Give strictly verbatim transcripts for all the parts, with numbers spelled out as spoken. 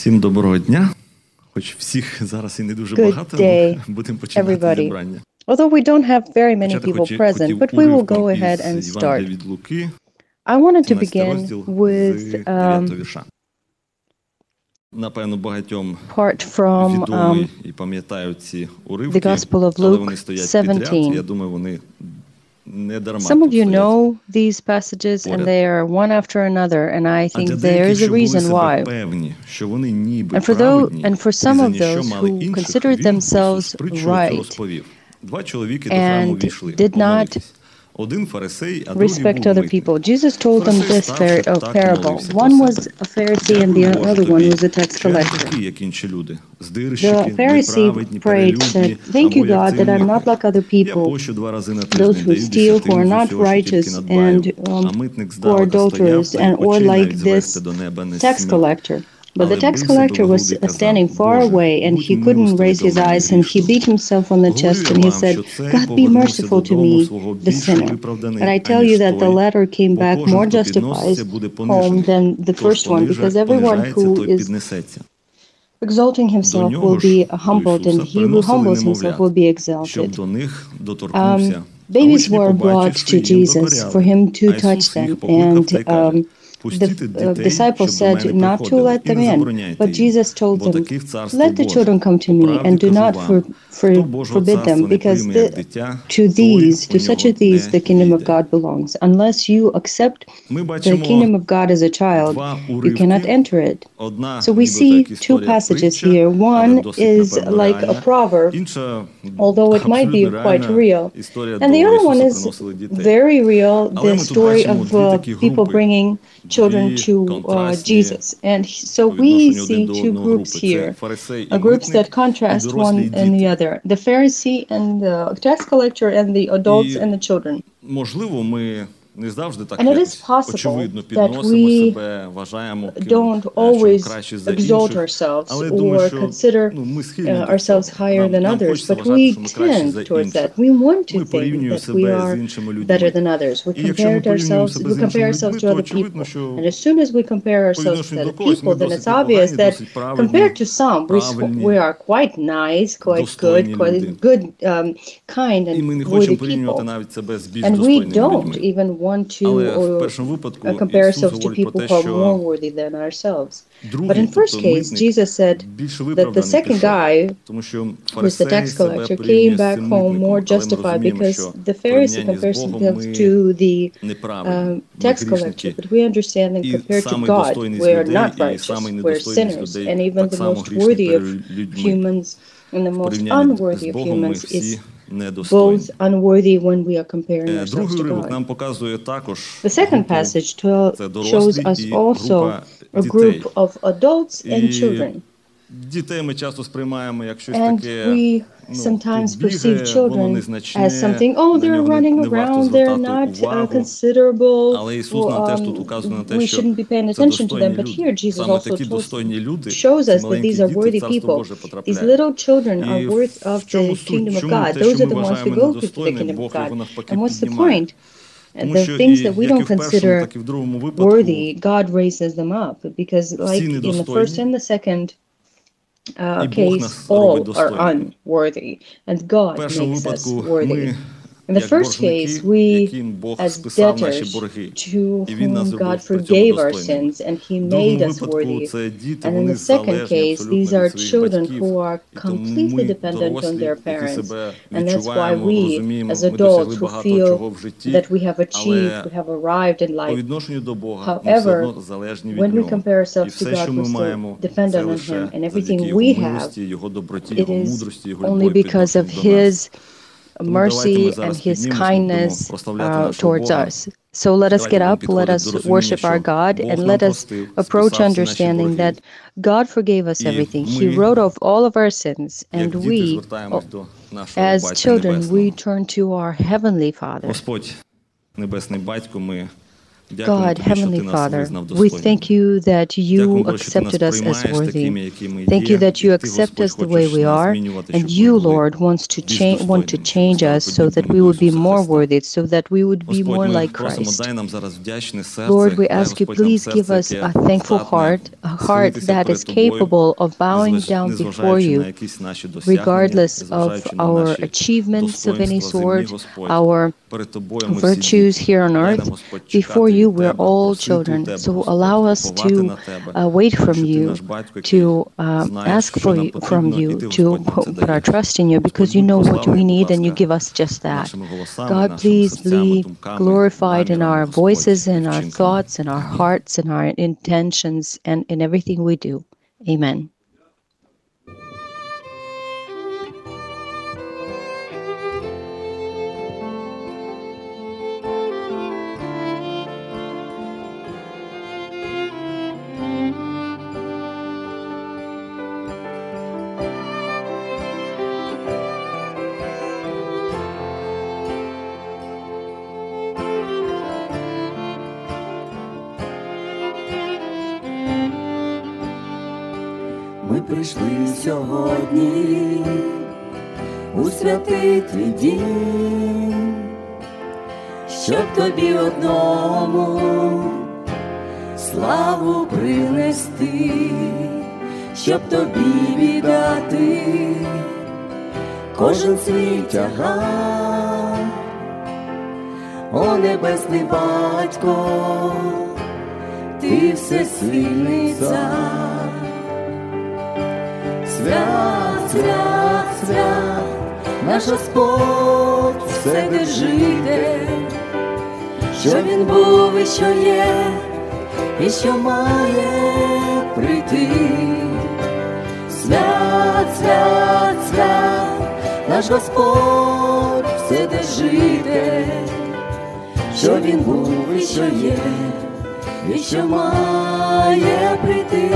Всім доброго дня. Хоч всіх зараз і не дуже багато, але будемо починати зібрання. Although we don't have very many people present, but we will go ahead and start. I wanted to begin with um, Напевно, багатьом from um, і пам'ятають ці уривки, the Gospel of але Luke вони стоять підряд. Я seventeen. думаю, вони не дарма Some of тут you стоять. know these passages, and they are one after another, and I А think для there деяких, is a що були reason себе why. певні, що вони ніби And for those, праведні, and for і some за of ніщо those мали who інших, considered він themselves Ісус притчу right розповів. Два чоловіки до храму and війшли did not помолитись. Один фарисей, а другий respect був other митник. people. Jesus told them this Фарисей, par- ставши, uh, так і parable. молився про One was себе. a Pharisee and the Дякую, other Боже, one тобі, was a tax що я не collector. такий, як інші люди. The Здирщики, Pharisee неправедні, prayed, said, перелюдні, "Thank you, або як God, that цей I'm not митник. like other Я people, пощу два рази на those тиждень, who даю steal, who are десятину not з усього, що тільки righteous, надбаю. and um, А митник who are здалека стояв, adulterers, та й and or очей like навіть звести this до неба не tax смів. collector." But the Але tax бився до collector was груди і казав: standing far «Боже, away, and будь he couldn't милостивий raise до his мене eyes, and he грішного». beat himself on the Говорю chest, я and he вам, said, що цей "God, be повернувся merciful to додому me, свого the більше sinner." виправданий, But I tell аніж you that the той. latter came Бо back кожен, more хто justified підноситься, буде home понижений. than the Тож first one, понижа- because everyone понижається, who той is піднесеться. exalting До himself will нього be ж, до humbled, and Ісуса, he who приносили humbles himself немовлят, will be щоб exalted. до них доторкнувся. Um, А babies учні, were brought побачивши, to їм Jesus докоряли. for him to А touch Ісус їх them, покликав and та й каже: um, «Пустіть the uh, дітей, disciples щоб до said мене not to приходили, let і them не in. забороняйте But їм, Jesus told бо them, таких царство "Let the Боже. children come to me, По and правді do кажу not вам, for, хто for, Божого forbid them, царства не because прийме як the, дитя, to той these, у to such нього as these, не the kingdom of війде». God belongs. Unless you accept Ми the бачимо kingdom of God as a child, два you cannot уривки. enter it." Одна, So we нібито see як two історія passages притча, here. але One досить, is напевно, like a реальна. proverb, Інша although it might be абсолютно quite реальна real. історія, And до the other one Ісуса is приносили дітей. very real, Але the ми тут story бачимо of дві uh, такі people групи, bringing children дві to uh, контрастні Jesus. And he- so по we відношенню один see до two одного groups групи. Це here, фарисей uh, і groups that митник, і contrast дорослі, і one and the діти. other, the Pharisee and the tax collector and the adults І, and the children. можливо, ми не завжди так And it is якось possible очевидно that підносимо we себе, вважаємо, ким, don't е, що always краще за exalt інших. ourselves Але я думаю, or що consider ну, ми схильні uh, до ourselves цього. higher Нам, than нам others, хочеться but вважати, we що ми кращі за tend towards інших. that. We want Ми to think порівнюємо that we себе з are іншими better людьми. than others. We І якщо ми compare порівнюємо ourselves, себе we з compare іншими ourselves людьми, to то other очевидно, people. що And as soon as we compare по ourselves to відношенню до other когось ми people, then досить it's obvious непогані, that досить праведні, compared to some, we, s- правильні, we are quite nice, quite достойні good, quite люди. good, um, kind І ми не and хочемо worthy порівнювати people. навіть себе з більш And we достойними don't людьми. even want to Але в uh, першому випадку uh, compare Ісус ourselves to говорить про people те, who are що more worthy than ourselves. But другий, in first тобто case, митник, Jesus said більше that the виправданий second пішов. guy, Тому що who is the фарисей tax себе collector, порівнює came з back цим home more митником, але ми justified розуміємо, because що the в Pharisee порівнянні compares з Богом himself ми to the неправедні, uh, ми tax collector, грішники. but we understand that І compared to самий God, достойний з we are людей, not і самий righteous, we're недостойний з sinners, людей and even так the само most грішні worthy of перед людьми. humans and the В most порівнянні з unworthy of Богом ми humans is всі недостойні. both unworthy when we are comparing Е, ourselves Другий to уривок God. нам показує також The second групу, passage tell, це shows дорослі us і also група a дітей. group of adults and І children. дітей ми часто сприймаємо як щось And таке, we ну, sometimes тут perceive бігає, воно children as незначне, something, oh, на they're нього не, running не варто around, they're звертати not uh, увагу. considerable, Але Ісус нам теж тут um, указує на те, we що shouldn't be paying це attention to достойні them. But люди. here Jesus Саме also такі told, достойні люди, shows ці us that маленькі these are діти, worthy Царство people. Боже These потрапляють. little children are І worth в of чому the суть? kingdom of Чому God. те, Those що are ми the ones who вважаємо go to the недостойним, kingdom of Бог його God. навпаки And what's the піднімає. point? Тому The що things і that we як і don't в першому, consider так і в другому випадку worthy, God raises them up. Because like всі in the first недостойні, and the second uh, і Бог case, нас робить all are достойними. unworthy, and В God першому makes us випадку worthy. ми, In the як first боржники, case, we, яким Бог as списав наші debtors, борги, to і Він нас whom зробив God при цьому forgave our достойними. sins, and He В made другому us випадку worthy. це діти, And in вони the second залежні case, абсолютно these are від своїх children батьків. who are І тому completely ми, dependent on дорослі, their які parents. себе And that's why відчуваємо, we, розуміємо, as ми досягли adults, who багато feel чого в житті, that we have achieved, але we have arrived in по life. відношенню до Бога ми все However, одно залежні від when we Нього. compare І ourselves to все, що God, ми we're still маємо, dependent це on лише Him, and завдяки everything Його we have, милості, Його доброті, it Його is мудрості, Його only любові по because of відношенню до нас. His Тому давайте ми mercy and зараз His піднімемося, будемо kindness прославляти uh, нашого towards Бога. us. So let us Давайте get будемо up, let підходити us до розуміння, worship our що God, Бог and нам let us простив, approach списав всі наші understanding борги. that God forgave us І everything. He ми, wrote off all of our sins, and як діти, we, звертаємось до нашого as Батька children, Небесного. we turn to our Heavenly Father. Господь, Небесний Батько, ми God, Heavenly Father, we thank you that you accepted us as worthy. Thank you that you accept us the way we are, and you, Lord, wants to change, want to change us so that we would be more worthy, so that we would be more like Christ. Lord, we ask you, please give us a thankful heart, a heart that is capable of bowing down before you, regardless of our achievements of any sort, our virtues here on earth. Before you, we're all children. So allow us to uh, wait from you, to uh, ask for you, from you, to put our trust in you, because you know what we need and you give us just that. God, please be glorified in our voices, in our thoughts, in our hearts, in our intentions, and in everything we do. Amen. Ми прийшли сьогодні у святий твій дім, щоб тобі одному славу принести, щоб тобі віддати кожен свій тягар. О небесний Батько, ти всесильний цар. Свят, свят, свят, наш Господь Вседержитель, що Він був і що є, і що має прийти. Свят, свят, свят, наш Господь Вседержитель, що Він був і що є, і що має прийти.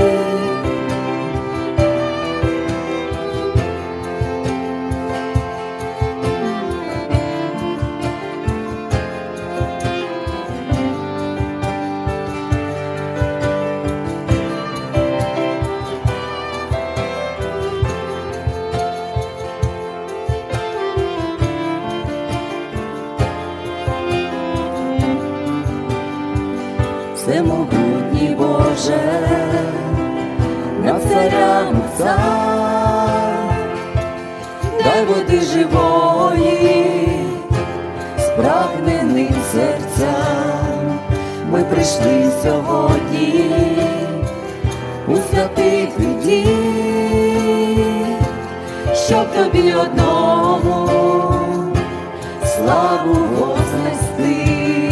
Всемогутній Боже, над царями цар, дай води живої, спрагненим серцям. Ми прийшли сьогодні у святий твій дім, щоб тобі одному славу вознести.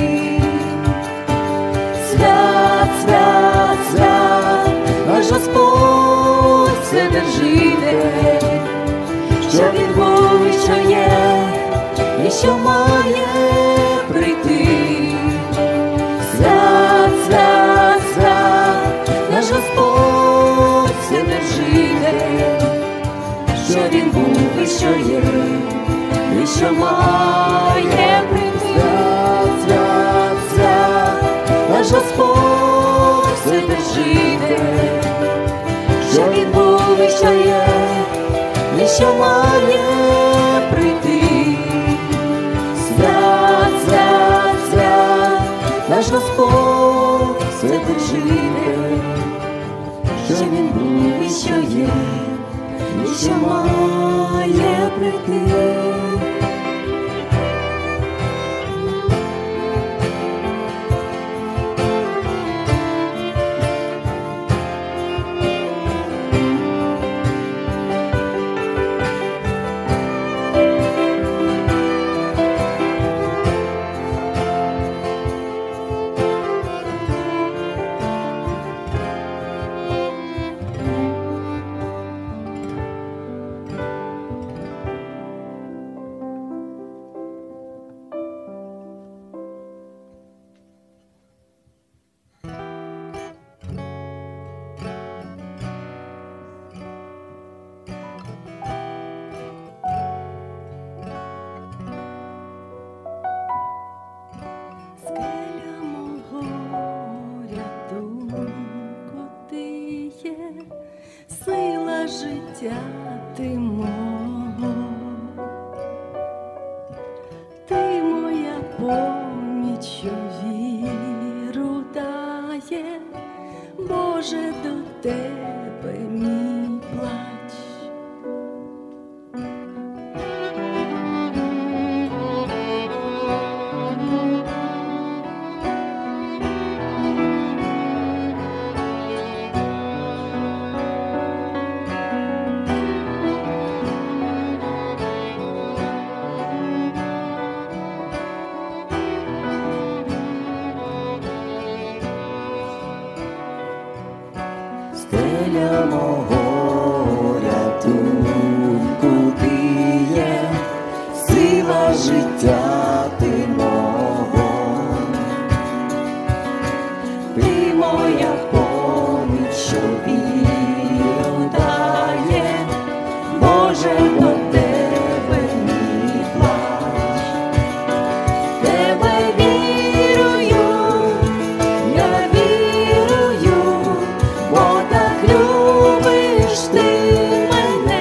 Свят, свят, свят, наш Господь Вседержитель, що Він був і що є, і що має прийти. Свят, свят, свят, наш Господь Вседержитель, що Він був і що є, і що має прийти. Свят, свят, свят, наш Господь Вседержитель, що Він був і що є, і що має прийти. Свят, свят, свят, наш Господь Вседержитель, що Він був і що є, і що має прийти. сила життя ти мого, ти моя поміч, що віру дає, Боже, до тебе мій плач. Стеля мого рятунку ти є, сила життя ти мого, ти моя поміч, що віру дає, Боже, до тебе мій плач. Тебе вірую, я вірую, бо так любиш ти мене,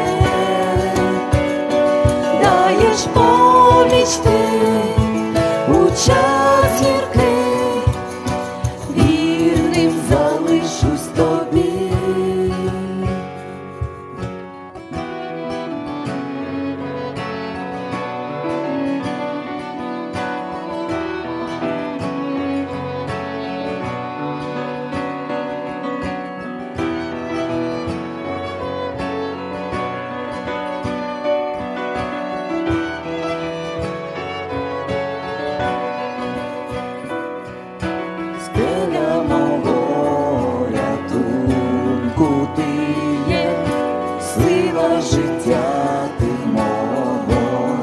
даєш поміч ти у час гіркий, вірним залишусь тобі. Стеля мого рятунку ти є, сила життя ти мого,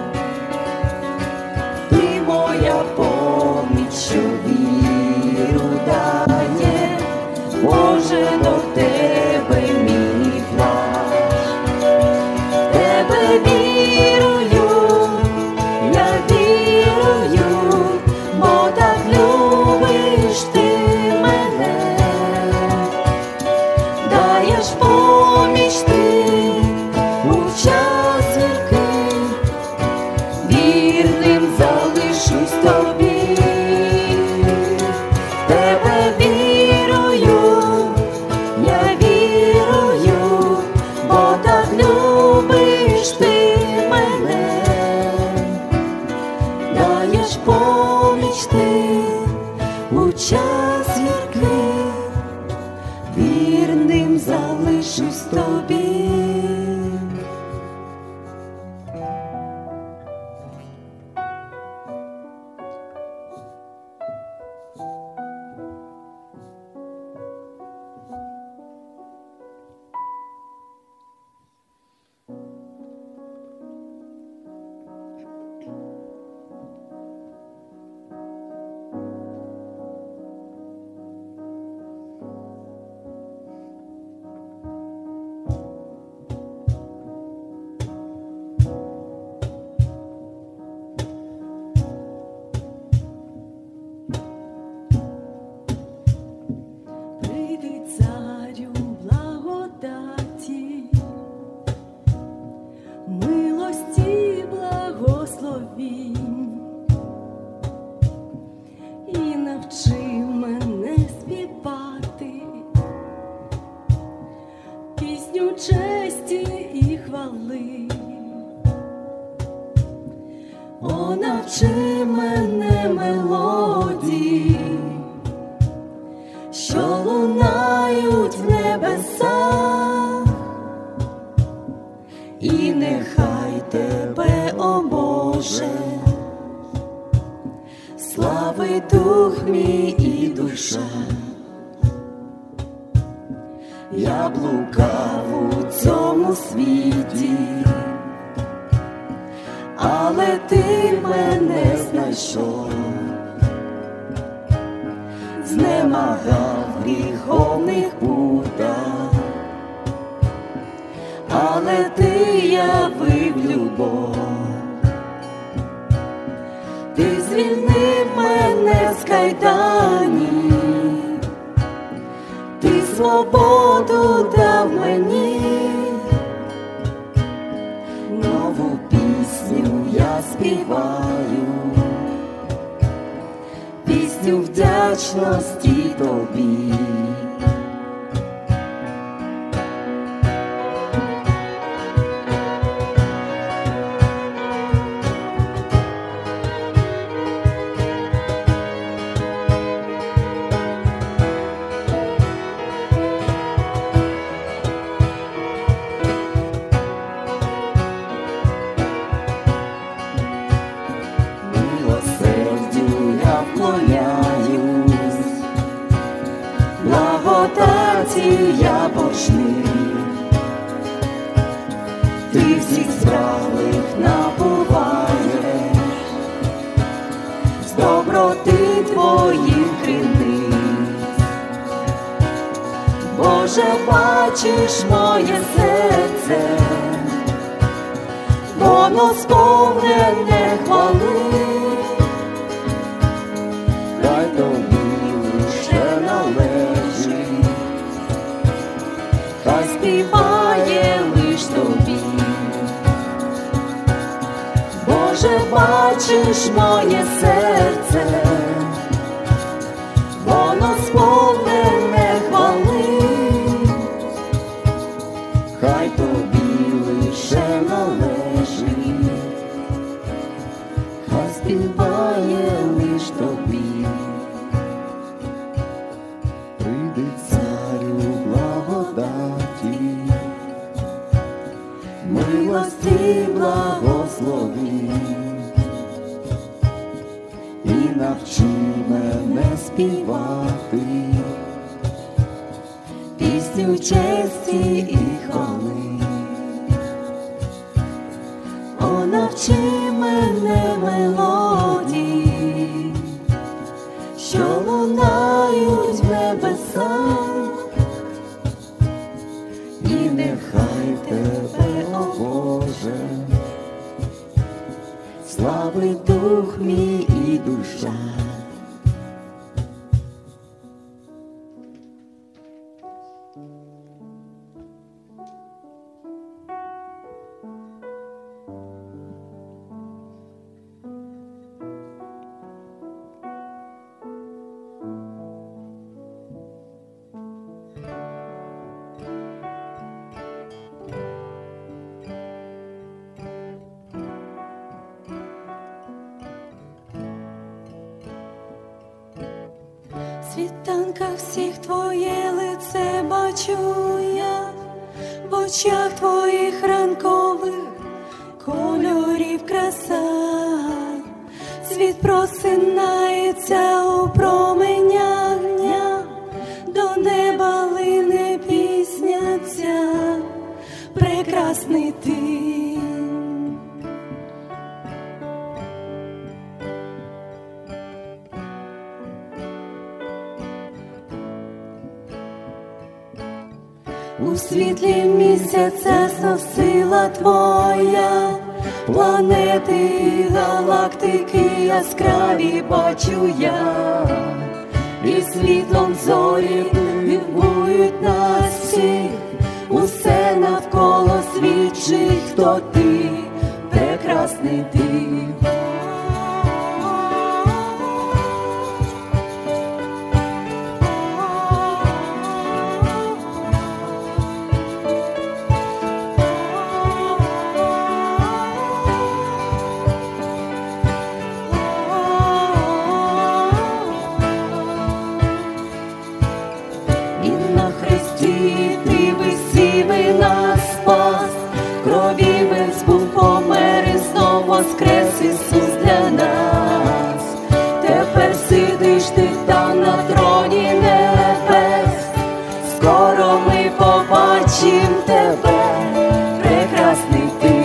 ти моя поміч, що віру дає, Боже, до тебе мій плач. Тебе вірую, я вірую, бо так любиш ти мене, даєш поміч ти у час гіркий, вірним залишусь тобі. Тебе вірую, я вірую, бо так любиш ти мене, даєш поміч ти у час гіркий, вірним залишусь тобі. Прийди, царю благодаті, милості, благословінь, і навчи мене співати пісню честі і хвали. О, навчи мене мелодії, що лунають в небесах, і нехай тебе, о Боже, славить дух мій і душа. Я блукав у цьому світі, але ти мене знайшов, знемагав в гріховних путах, але ти явив любов. Ти звільнив мене з кайданів, ти свободу дав мені. Боже, бачиш моє серце, воно сповнене хвали, хай тобі лише належить, хай співає лиш тобі. Боже, бачиш моє серце, воно сповнене хвали, хай тобі лише належить, хай співає лиш тобі. Прийди, царю благодаті, милості благослови, і навчи мене співати пісню честі і хвали. О, навчи мене мелодії, що лунають в небесах, і нехай тебе, о Боже, славить дух мій і душа. Світанка всіх твоє лице бачу я, в очах твоїх ранкових кольорів краса. Світ просинається у променях дня, до неба лине пісня ця, прекрасний ти. У світлі місяця сила твоя, планети і галактики яскраві бачу я, і світлом зорі дивують нас всіх, усе навколо свідчить, хто ти, прекрасний ти. Ти висів і нас спас, крові весь був помер і знов воскрес Ісус для нас. Тепер сидиш ти там на троні небес, скоро ми побачим тебе, прекрасний ти.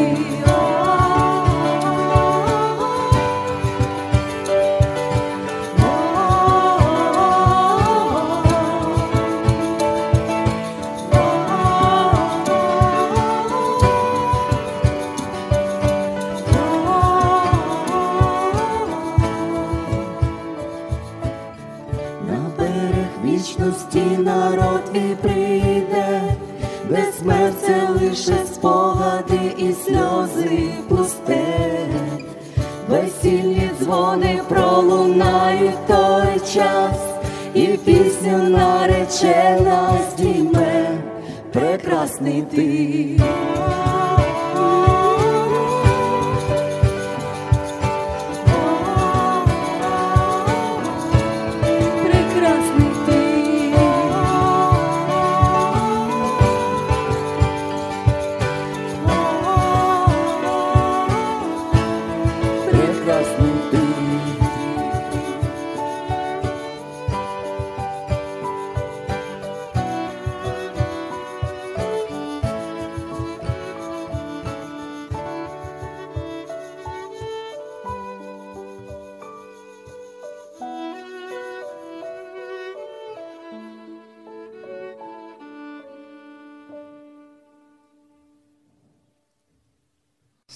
Вічності народ твій прийде, де смерть це лише спогади і сльози пусте. Весільні дзвони пролунають той час, і пісню наречена здійме, прекрасний ти.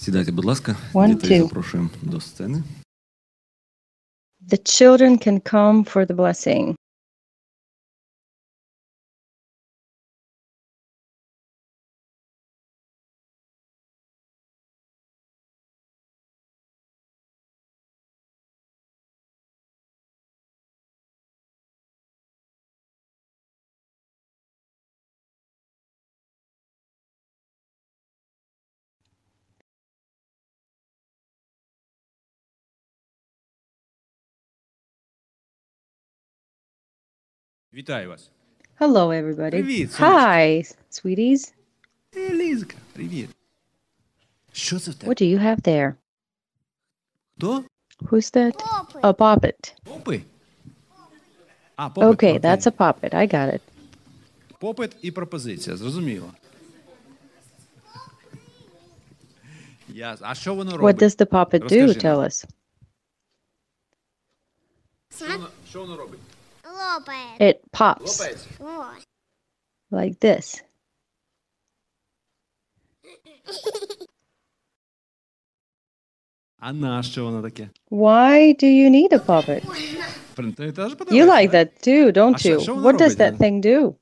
Сідайте, будь ласка, дітей запрошуємо до сцени. The children can come for the blessing. Вітаю вас. Hello, everybody. Привіт, Hi, sweeties. Лізка, привіт. Що це в тебе? What do you have there? Хто? Who's that? A puppet. Попи? А, попит. Okay, that's a puppet. I got it. Попит і пропозиція, зрозуміло. Яс. А що воно What робить? does the puppet do? Розкажи Tell нам. us. Що воно, що воно робить? Лопает. It pops Лопається. О. like this. А на що воно таке? Why do you need a puppet? Блін, тобі теж You подобається, like так? that too, don't А що- you? що воно What does робить? that thing do?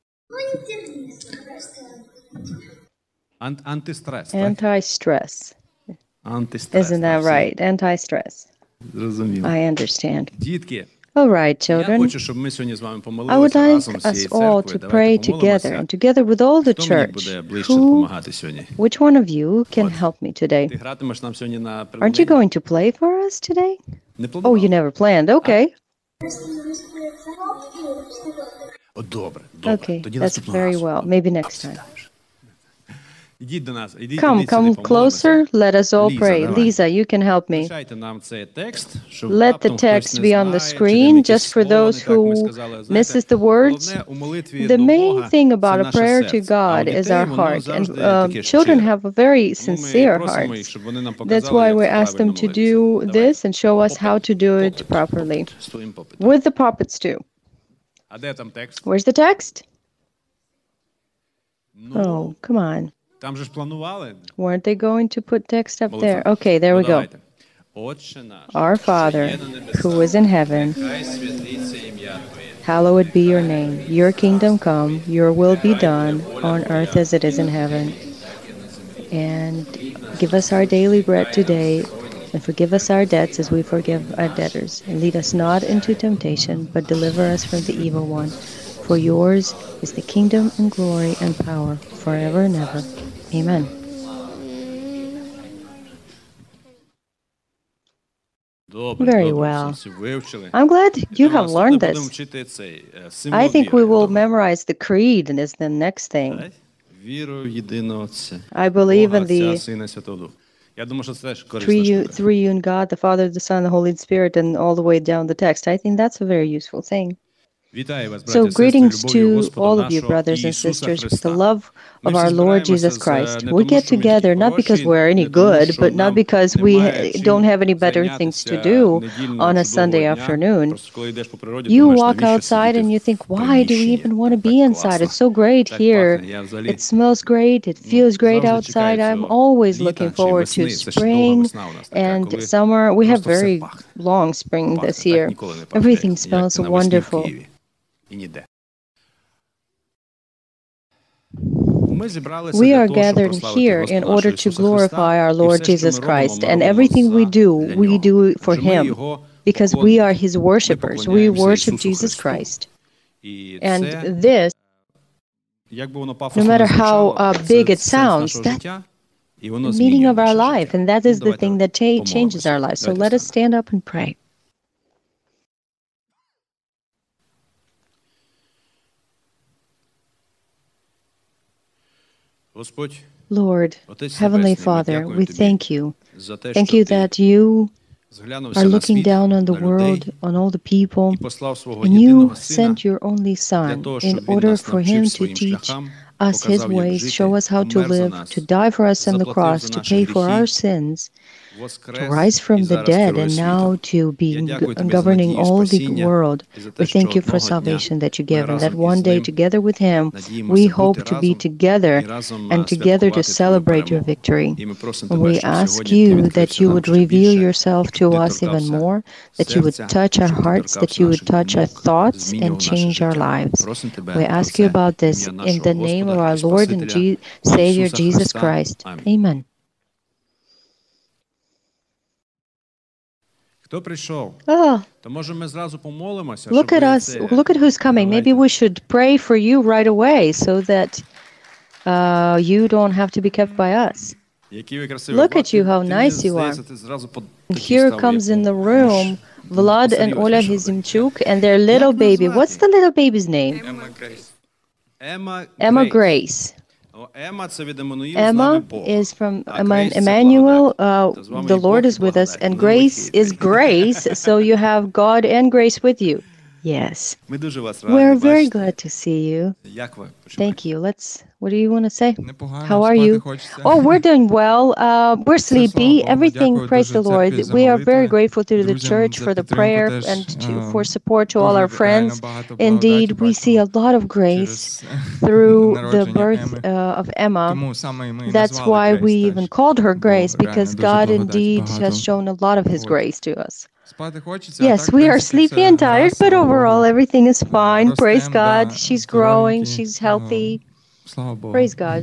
Ан- антистрес, так? Anti-stress. Антистрес. Isn't that так, right? Anti-stress. Зрозуміло. I understand. Дітки, All right, я children. хочу, щоб ми сьогодні з вами I would помолилися like разом з us цією all церквою. to pray Давайте together, помолимося. and together with all the Хто мені church. буде ближче Who, допомагати сьогодні? which one of you can help me today? Ти гратимеш нам сьогодні на Aren't you приведенні? going to play for us today? Не Oh, планував? you never planned. Okay. О, добре, добре. Okay, Тоді that's наступного very разу. well. Maybe next time. Ідіть до нас, ідіть, Come, ідіть come сюди, помолимося. closer. Let us all Ліза, pray. давай. Lisa, you can help me. Читайте нам цей текст, щоб Let раптом the хтось text не be on the знає, чи screen, там якесь just for слово не those так ми who сказали. Знаєте, misses the words. головне у молитві The до main Бога thing – about це a наше prayer to серце. А у God is дітей our воно heart. And завжди uh, таке children щире. have a very Тому ми sincere просимо heart. їх, щоб вони нам That's показали, why як we це ask them правильно to молитися. do Давай. this and show us how to do it Попит, properly. попит, з твоїм попитом. With the puppets too. А де там текст? Where's the text? Ну, Oh, come on. там же ж планували. Weren't they going to put text up Молитва. there? Okay, there Ну, we go. давайте. Отче наш, Our що Father, є на небесах, who is in heaven, нехай святиться ім'я Твоє. hallowed be your name. Your kingdom come, your will be done on earth as it is in heaven. And give us our daily bread today, and forgive us our debts as we forgive our debtors. And lead us not into temptation, but deliver us from the evil one. For yours is the kingdom and glory and power, forever and ever. Amen. Добре, Very добре, well. всі вивчили. I'm glad you have Наступне learned будемо this. вчити цей, е, I символ think we віри. will Добре? memorize the creed, and is the next thing. Так? Віру в єдиного Отця. I believe Бога, in Отця, the Сина, Святого Духа. Я думаю, що це теж корисна three штука. three-un God, the Father, the Son, the Holy Spirit, and all the way down the text. I think that's a very useful thing. Вітаю вас, браття So і сестри, greetings любов'ю to Господа all of you, нашого brothers and Ісуса sisters, with the Христа. love Ми of всі our Lord збираємося Jesus з, Christ. не We тому, get що ми together такі not because хороші, we're any не тому, good, що but not нам because немає we чим don't have any better things to зайнятися do недільного on a чудового Sunday дня. afternoon. Просто коли йдеш по природі, You думаєш, walk навіщо outside сидіти and you в think, why do we приміщенні? even want to Так be inside? класно. It's so great Так here. пахне. Я взагалі, It smells great. It ну, feels great завжди чекаю outside. I'm цього always літа looking чи forward весни. to Це ж довга spring весна у нас така, and коли summer. We have просто все very пахне. long spring Пахне. this Так year. ніколи не пахне, Everything як smells навесні в wonderful. Києві. І ніде. Ми зібралися We для are того, щоб gathered прославити here Господа in нашого order to Ісуса glorify our Христа, і Lord все, що ми Jesus робимо, Christ. ми And робимо everything we за- do, для we нього. do it for Адже ми Him, Його because we поклонники. are His Ми worshippers. We поклоняємося worship Ісусу Jesus Христу. Christ. І And це, this, як би воно no пафосно не matter how звучало, uh, це big it сенс sounds, нашого that's життя, і воно the змінює meaning of our наше life, життя. and that Ну, is the давайте thing that cha- changes помолимося. our lives. So Давайте let us встанемо. stand up and pray. Господь, Lord, Отець Heavenly Небесний, ми Father, дякуємо we Тобі thank you. за те, Thank що you Ти that you зглянувся are на looking світ, down on the на людей world, on all the people, і послав свого and you єдиного Сина sent your only для Son того, in щоб Він order нас for Him навчив to своїм teach шляхам, us His показав, як ways, жити, show us how to помер за live, нас, to die for us on the заплатив cross, за to наші pay for гріхи, our sins, to rise from the dead and now to be governing all the world. We thank you for salvation that you give, and that one day together with him we hope to be together and together to celebrate your victory. We ask you that you would reveal yourself to us even more, that you would touch our hearts, that you would touch our thoughts and change our lives. We ask you about this in the name of our Lord and Je- Savior Jesus Christ. Amen. Oh, look at us. Look at who's coming. Maybe we should pray for you right away so that uh, you don't have to be kept by us. Look at you, how nice you are. And here comes in the room Vlad and Ola Hizimchuk and their little baby. What's the little baby's name? Emma Grace. Emma, Emma Grace. Emma is from Emmanuel. Uh, the Lord is with us, and Grace is Grace. So you have God and Grace with you. Yes. We're very glad to see you. Thank you. Let's. What do you want to say? How are you? Oh, we're doing well. Uh, we're sleepy. Everything, praise the Lord. We are very grateful to the church for the prayer and to, for support to all our friends. Indeed, we see a lot of grace through the birth uh, of Emma. That's why we even called her Grace, because God indeed has shown a lot of His grace to us. Yes, we are sleepy and tired, but overall everything is fine. Praise God. She's growing. She's healthy. Praise God.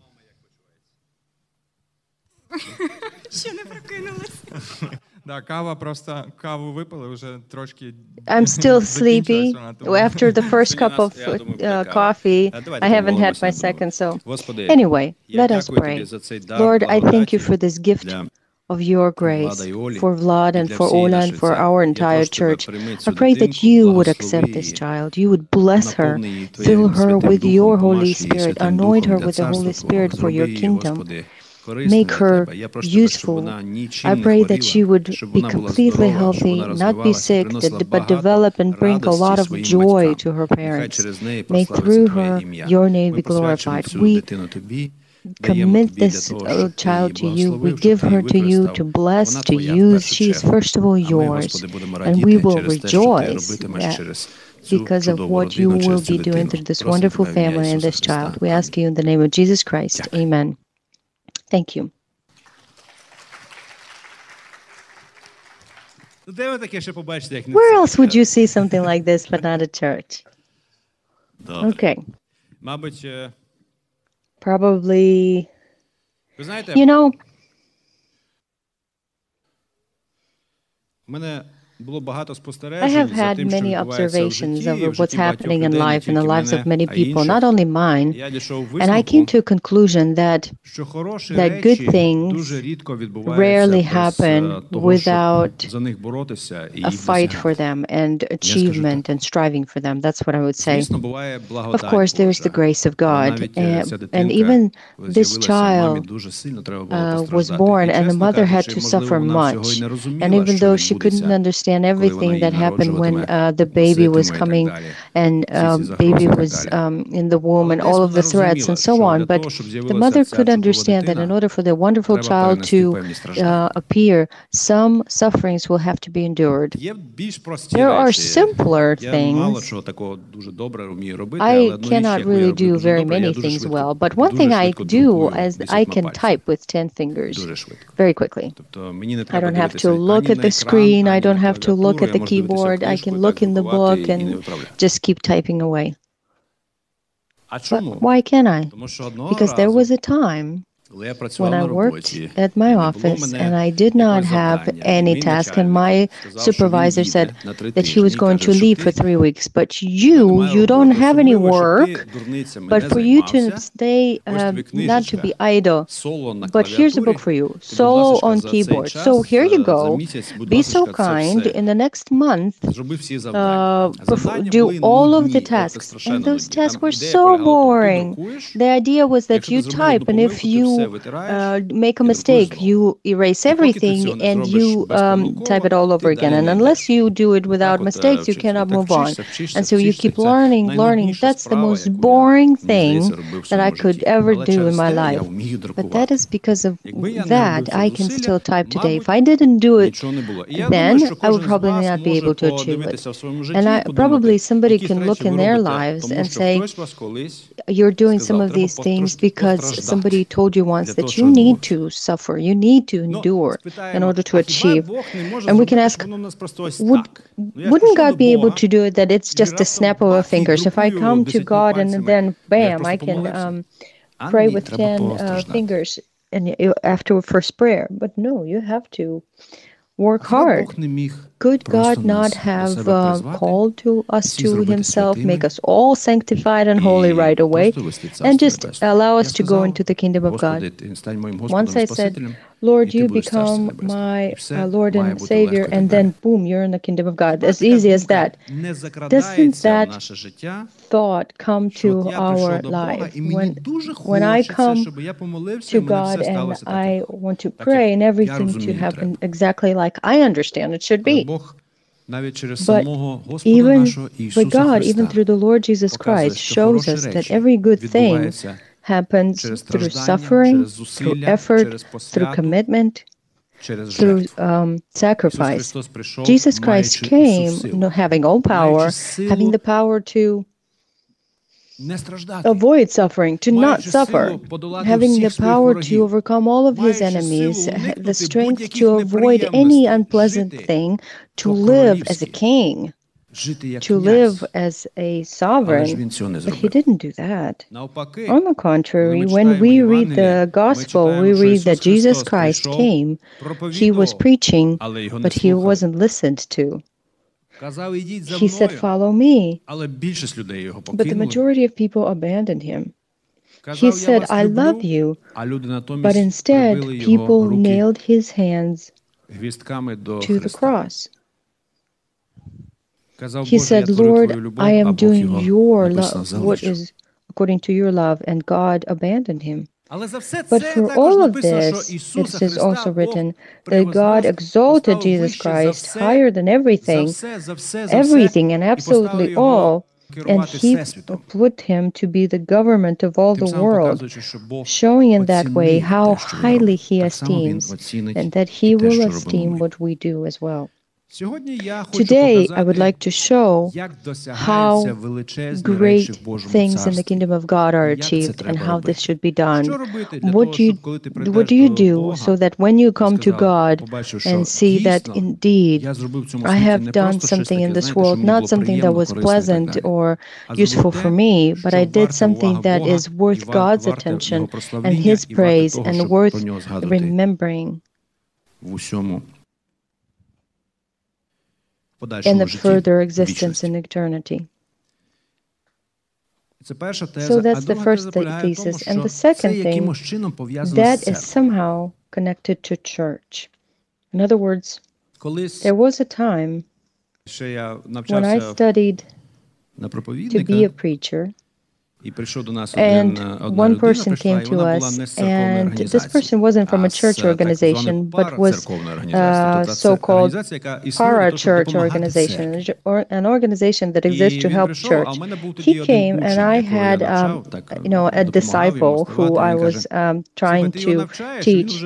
I'm still sleepy. After the first cup of uh, coffee, I haven't had my second, so anyway, let us pray. Lord, I thank you for this gift of your grace for Vlad and for Ola and for our entire church. I pray that you would accept this child. You would bless her, fill her with your Holy Spirit, anoint her with the Holy Spirit for your kingdom. Make her useful. I pray that she would be completely healthy, not be sick, but develop and bring a lot of joy to her parents. May through her your name be glorified. We commit this uh, child to you. We give her to you to bless, to use. She is first of all yours. And we will rejoice that because of what you will be doing through this wonderful family and this child. We ask you in the name of Jesus Christ. Amen. Thank you. Where else would you see something like this but not at church? Okay. Probably, you know, I have had many observations of what's happening in life, in the lives of many people, not only mine, and I came to a conclusion that that good things rarely happen without a fight for them and achievement and striving for them. That's what I would say. Of course, there's the grace of God, and, and even this child uh, was born, and the mother had to suffer much, and even though she couldn't understand everything that happened when uh, the baby was coming and uh, baby was um, in the womb and all of the threats and so on. But the mother could understand that in order for the wonderful child to uh, appear, some sufferings will have to be endured. There are simpler things. I cannot really do very many things well, but one thing I do is I can type with ten fingers very quickly. I don't have to look at the screen. I don't have to look at the keyboard. I can look in the book and just keep typing away. But why can't I? Because there was a time when I worked at my office and I did not have any task, and my supervisor said that he was going to leave for three weeks. But you, you don't have any work, but for you to stay, uh, not to be idle. But here's a book for you, Solo on Keyboard. So here you go. Be so kind. In the next month, uh, do all of the tasks. And those tasks were so boring. The idea was that you type, and if you uh, make a mistake, you erase everything and you um, type it all over again. And unless you do it without mistakes, you cannot move on. And so you keep learning, learning. That's the most boring thing that I could ever do in my life. But that is because of that I can still type today. If I didn't do it then, I would probably not be able to achieve it. And I, probably somebody can look in their lives and say, you're doing some of these things because somebody told you once that you need to suffer, you need to endure in order to achieve. And we can ask, would, wouldn't God be able to do it that it's just a snap of a fingers? If I come to God and then, bam, I can um, pray with ten uh, fingers and after first prayer. But no, you have to work hard. Could God not have uh, called to us to himself, make us all sanctified and holy right away, and just allow us to go into the kingdom of God? Once I said, Lord, you become my uh, Lord and Savior, and then boom, you're in the kingdom of God. As easy as that. Doesn't that thought come to our life? When, when I come to God and I want to pray and everything to happen exactly like I understand it should be. But even but God, even through the Lord Jesus Christ, shows us that every good thing happens through suffering, through effort, through commitment, through um, sacrifice. Jesus Christ came, you know, having all power, having the power to avoid suffering, to not suffer, having the power to overcome all of his enemies, the strength to avoid any unpleasant thing, to live as a king, to live as a sovereign. But he didn't do that. On the contrary, when we read the gospel, we read that Jesus Christ came, he was preaching, but he wasn't listened to. He said, follow me. But the majority of people abandoned him. He said, I love you. But instead, people nailed his hands to the cross. He said, Lord, I am doing your love, what is according to your love, and God abandoned him. But for all of this, it is also written that God exalted Jesus Christ higher than everything, everything and absolutely all, and he put him to be the government of all the world, showing in that way how highly he esteems, and that he will esteem what we do as well. Today, I would like to show how great things in the kingdom of God are achieved and how this should be done. What do you, what do you do so that when you come to God and see that indeed I have done something in this world, not something that was pleasant or useful for me, but I did something that is worth God's attention and his praise and worth remembering in the further existence in eternity. So that's the first thesis. And the second thing, that is somehow connected to church. In other words, there was a time when I studied to be a preacher, and one person came to us, and this person wasn't from a church organization, but was a so-called para-church organization, or an organization that exists to help church. He came, and I had, um, you know, a disciple who I was um, trying to teach.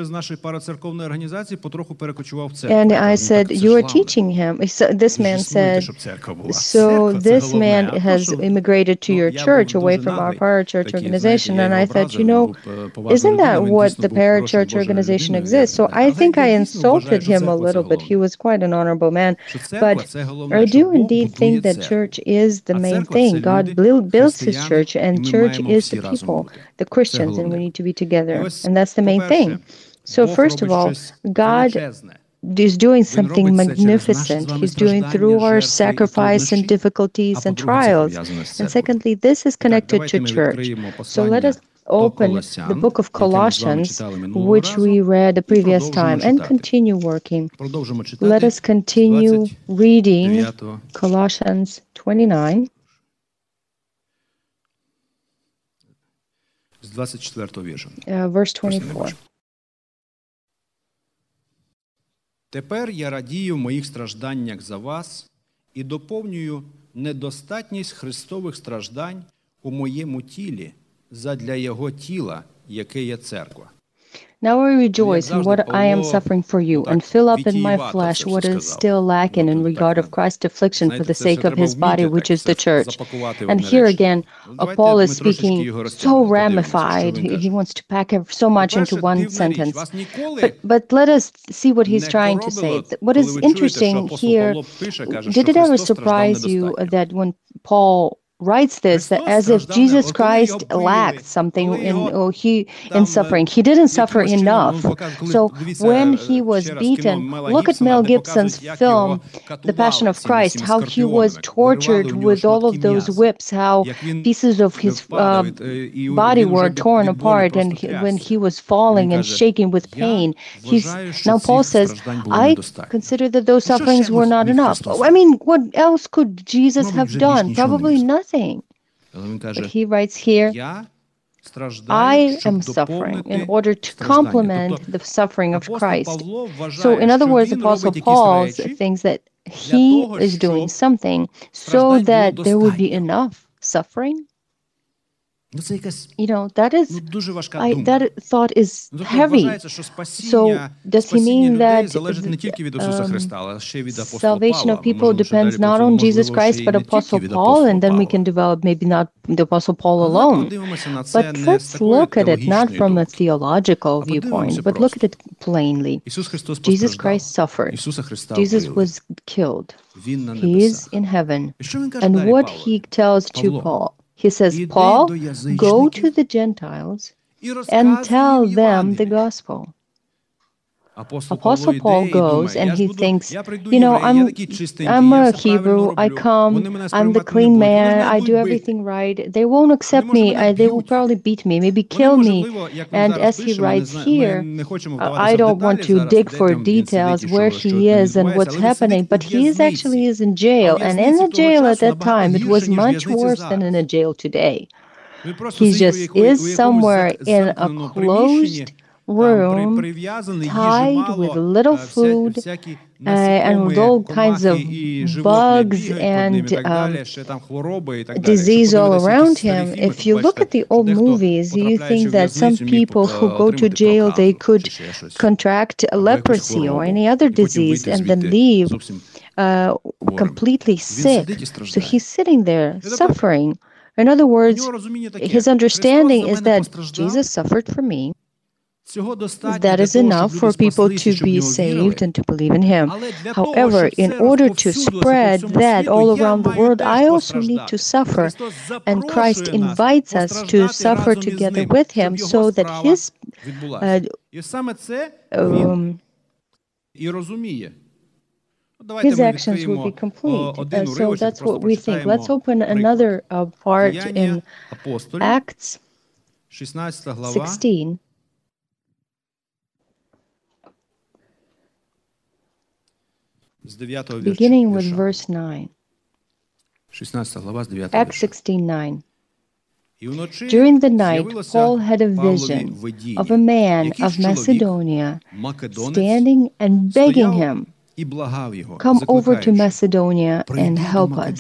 And I said, you are teaching him. So this man said, so this man has immigrated to your church away from our parachurch organization. And I thought, you know, isn't that what the parachurch organization exists? So I think I insulted him a little bit. He was quite an honorable man. But I do indeed think that church is the main thing. God builds his church, and church is the people, the Christians, and we need to be together. And that's the main thing. So first of all, God is doing something magnificent. He's doing through our sacrifice and difficulties and trials. And secondly, this is connected to church. So let us open the book of Colossians, which we read the previous time, and continue working. Let us continue reading Colossians twenty-nine. З двадцять четвертого вірша. Uh, verse twenty-four. Тепер я радію в моїх стражданнях за вас і доповнюю недостатність Христових страждань у моєму тілі задля Його тіла, яке є церква. Now I rejoice in what I am suffering for you, and fill up in my flesh what is still lacking in regard of Christ's affliction for the sake of his body, which is the church. And here again, uh, Paul is speaking so ramified. He, he wants to pack so much into one sentence. But, but let us see what he's trying to say. What is interesting here, did it ever surprise you that when Paul writes this that as if Jesus Christ lacked something in oh, he in suffering. He didn't suffer enough. So when he was beaten, look at Mel Gibson's film, The Passion of Christ, how he was tortured with all of those whips, how pieces of his uh, body were torn apart, and he, when he was falling and shaking with pain. He's, now Paul says, I consider that those sufferings were not enough. I mean, what else could Jesus have done? Probably nothing. But he writes here, I am suffering in order to complement the suffering of Christ. So in other words, Apostle Paul thinks that he is doing something so that there would be enough suffering. You know, that is, I, that thought is heavy. So does he mean that um, salvation of people depends not on Jesus Christ but Apostle Paul, and then we can develop maybe not the Apostle Paul alone? But let's look at it not from a theological viewpoint, but look at it plainly. Jesus Christ suffered. Jesus was killed. He is in heaven. And what he tells to Paul, he says, Paul, go to the Gentiles and tell them the gospel. Apostle Paul goes and he thinks, you know, I'm, I'm a Hebrew, I come, I'm the clean man, I do everything right. They won't accept me, I, they will probably beat me, maybe kill me. And as he writes here, I don't want to dig for details where he is and what's happening, but he is actually is in jail. And in the jail at that time, it was much worse than in a jail today. He just is somewhere in a closed room, tied with little food uh, and with all kinds of bugs and um, disease all around him. If you look at the old movies, you think that some people who go to jail, they could contract leprosy or any other disease and then leave uh, completely sick. So he's sitting there suffering. In other words, his understanding is that Jesus suffered for me. That is enough for people to be saved and to believe in him. However, in order to spread that all around the world, I also need to suffer. And Christ invites us to suffer together with him so that his uh, um, his actions will be complete. And so that's what we think. Let's open another uh, part in Acts sixteen. Beginning with verse nine. Acts sixteen nine. During the night, Paul had a vision of a man of Macedonia standing and begging him, come over to Macedonia and help us.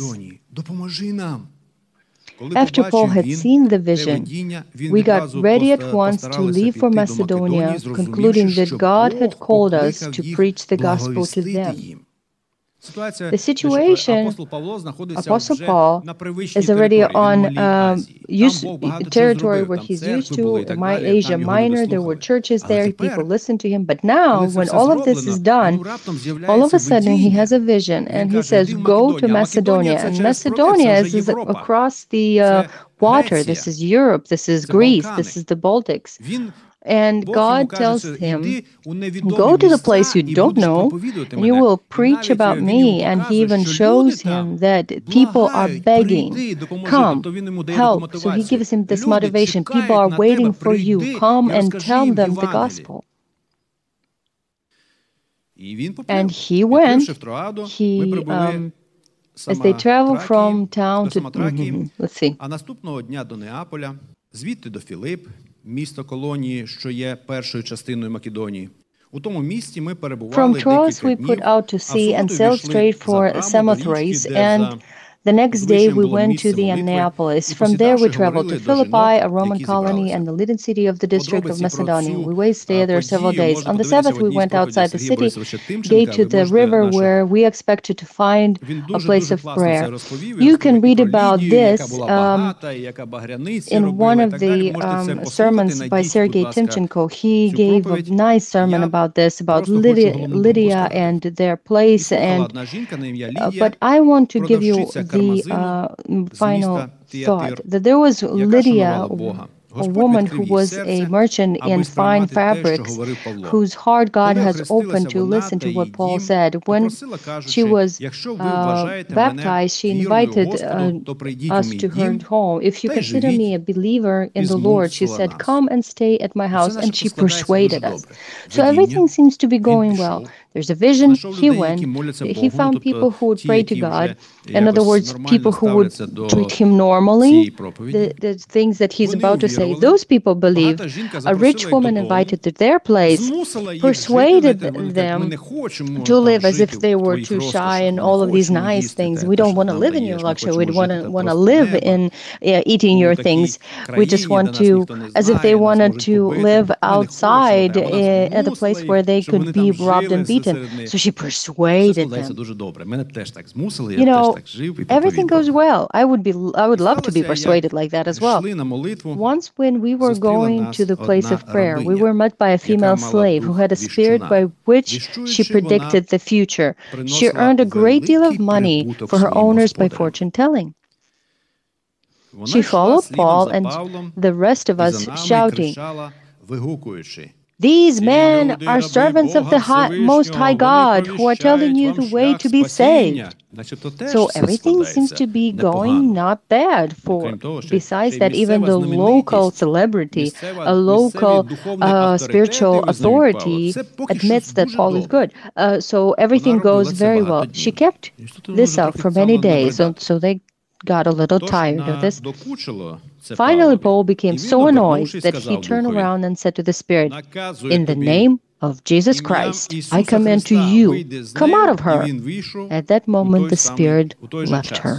After Paul had seen the vision, we got ready at once to leave for Macedonia, concluding that God had called us to preach the gospel to them. The situation, Apostle Paul is already on uh, used, territory where he's used to, my Asia Minor, there were churches there, people listened to him, but now, when all of this is done, all of a sudden he has a vision, and he says, go to Macedonia, and Macedonia is, is across the uh, water, this is Europe, this is Greece, this is the Baltics. And God tells him, go to the place you don't know, and you will preach about me. And he even shows him that people are begging, come, help. So he gives him this motivation. People are waiting for you. Come and tell them the gospel. And he went, he, um, as they travel from town to, mm-hmm, let's see. звідти до Філип, місто колонії, що є першою частиною Македонії. У тому місті ми перебували декілька днів, From Troas we put out to sea and sailed straight for Samothrace, and the next day we went to the Neapolis. From there we traveled to Philippi, a Roman colony and the leading city of the district of Macedonia. We waited stayed there several days. On the Sabbath we went outside the city gate to the river where we expected to find a place of prayer. You can read about this um, in one of the um, sermons by Sergei Timchenko. He gave a nice sermon about this, about Lydia, Lydia and their place. And uh, but I want to give you the uh, final thought that there was Lydia, a woman who was a merchant in fine fabrics, whose heart God has opened to listen to what Paul said. When she was uh, baptized, she invited uh, us to her home. If you consider me a believer in the Lord, she said, come and stay at my house, and she persuaded us. So everything seems to be going well. There's a vision, he went, he found people who would pray to God. In other words, people who would treat him normally, the, the things that he's about to say. Those people believed. A rich woman invited to their place, persuaded them to live as if they were too shy and all of these nice things. We don't want to live in your luxury. We want to want to live in uh, eating your things. We just want to, as if they wanted to live outside uh, at a place where they could be robbed and beaten. So she persuaded them. You know, everything goes well. I would be, I would love to be persuaded like that as well. Once when we were going to the place of prayer, we were met by a female slave who had a spirit by which she predicted the future. She earned a great deal of money for her owners by fortune telling. She followed Paul and the rest of us shouting, "These men are servants of the high, Most High God who are telling you the way to be saved." So everything seems to be going not bad. For besides that, even the local celebrity, a local uh, spiritual authority admits that Paul is good. Uh, so everything goes very well. She kept this up for many days, so, so they got a little tired of this. Finally, Paul became so annoyed that he turned around and said to the Spirit, "In the name of Jesus Christ, I command to you, come out of her." At that moment, the Spirit left her.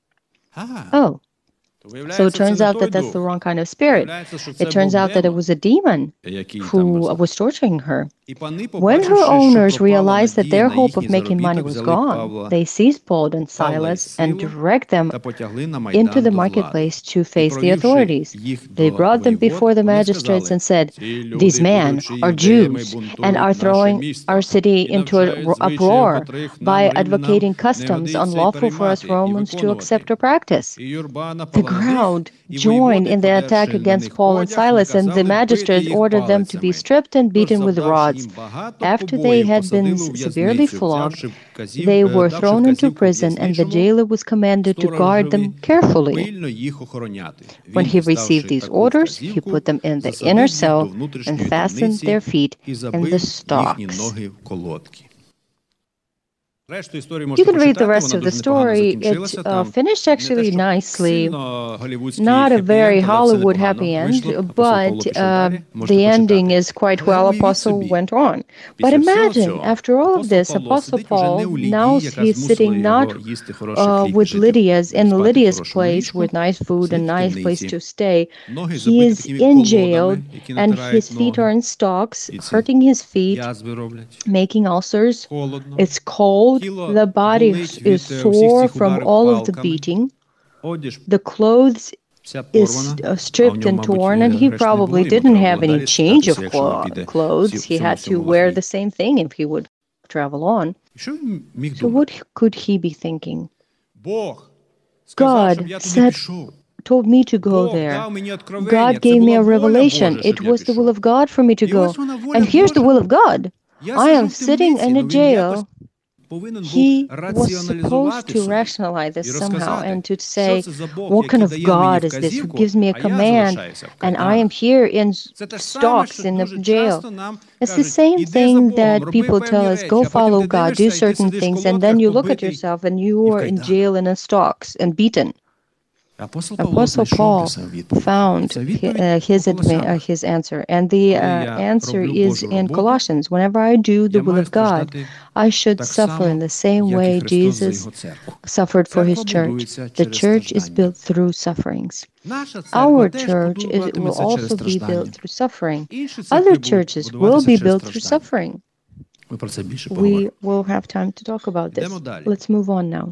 Oh. So it turns out that that's the wrong kind of spirit. It turns out that it was a demon who was torturing her. When her owners realized that their hope of making money was gone, they seized Paul and Silas and dragged them into the marketplace to face the authorities. They brought them before the magistrates and said, "These men are Jews and are throwing our city into an uproar by advocating customs unlawful for us Romans to accept or practice." The crowd joined in the attack against Paul and Silas, and the magistrates ordered them to be stripped and beaten with rods. After they had been severely flogged, they were thrown into prison, and the jailer was commanded to guard them carefully. When he received these orders, he put them in the inner cell and fastened their feet in the stocks. You can read the rest of the story. It uh, finished actually nicely. Not a very Hollywood happy end, but uh, the ending is quite well. Apostle went on. But imagine, after all of this, Apostle Paul, now he's sitting not uh, with Lydia's, in Lydia's place with nice food and nice place to stay. He is in jail, and his feet are in stocks, hurting his feet, making ulcers. It's cold. The body is sore from all of the beating. The clothes is uh, stripped and torn, and he probably didn't have any change of clothes. He had to wear the same thing if he would travel on. So what could he be thinking? God said, told me to go there. God gave me a revelation. It was the will of God for me to go. And here's the will of God. I am sitting in a jail. He was supposed to rationalize this somehow and to say, what kind of God is this who gives me a command and I am here in stocks in the jail? It's the same thing that people tell us, go follow God, do certain things, and then you look at yourself and you are in jail and in stocks and beaten. Apostle Paul found uh, his, adva- uh, his answer, and the uh, answer is in Colossians. Whenever I do the will of God, I should suffer in the same way Jesus suffered for his church. The church is built through sufferings. Our church is, will also be built through suffering. Other churches will be built through suffering. We will have time to talk about this. Let's move on now.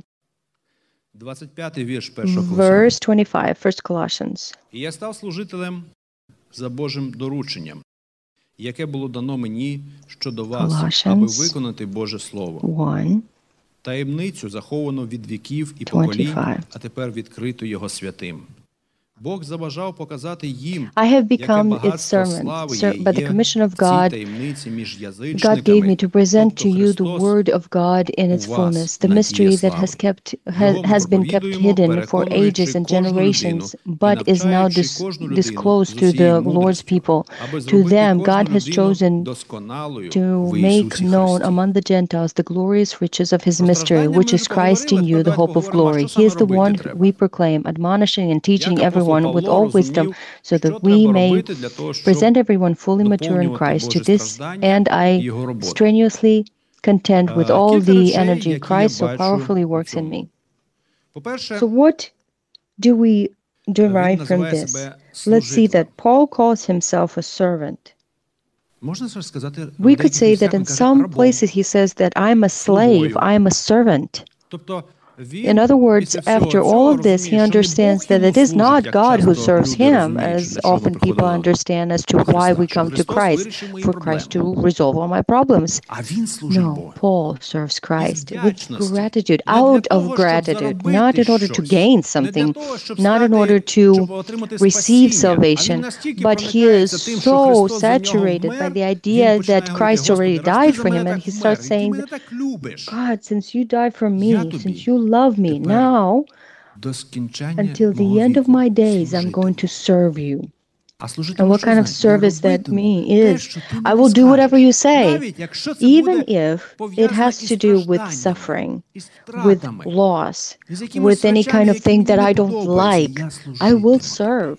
Verse twenty-five, First Colossians. «І я став служителем за Божим дорученням, яке було дано мені щодо вас, аби виконати Боже Слово. Таємницю заховано від віків і поколінь, а тепер відкрито Його святим. Бог забажав показати їм, I have become its servant, by the commission of God. God gave me to present to you the word of God in its fullness, the mystery that has kept has, has been kept hidden for ages and generations, but is now dis disclosed to the Lord's people. To them, God has chosen to make known among the Gentiles the glorious riches of His mystery, which is Christ in you, the hope of glory. He is the one we proclaim, admonishing and teaching everyone with all wisdom, so that we may present everyone fully mature in Christ. To this end I strenuously contend with all the energy Christ so powerfully works in me. So what do we derive from this? Let's see that Paul calls himself a servant. We could say that in some places he says that I'm a slave, I'm a servant. In other words, after all of this, he understands that it is not God who serves him, as often people understand as to why we come to Christ, for Christ to resolve all my problems. No, Paul serves Christ with gratitude, out of gratitude, not in order to gain something, not in order to receive salvation, but he is so saturated by the idea that Christ already died for him, and he starts saying, God, since you died for me, since you love me now, until the end of my days, I'm going to serve you. And what kind of service that mean is, I will do whatever you say, even if it has to do with suffering, with loss, with any kind of thing that I don't like, I will serve.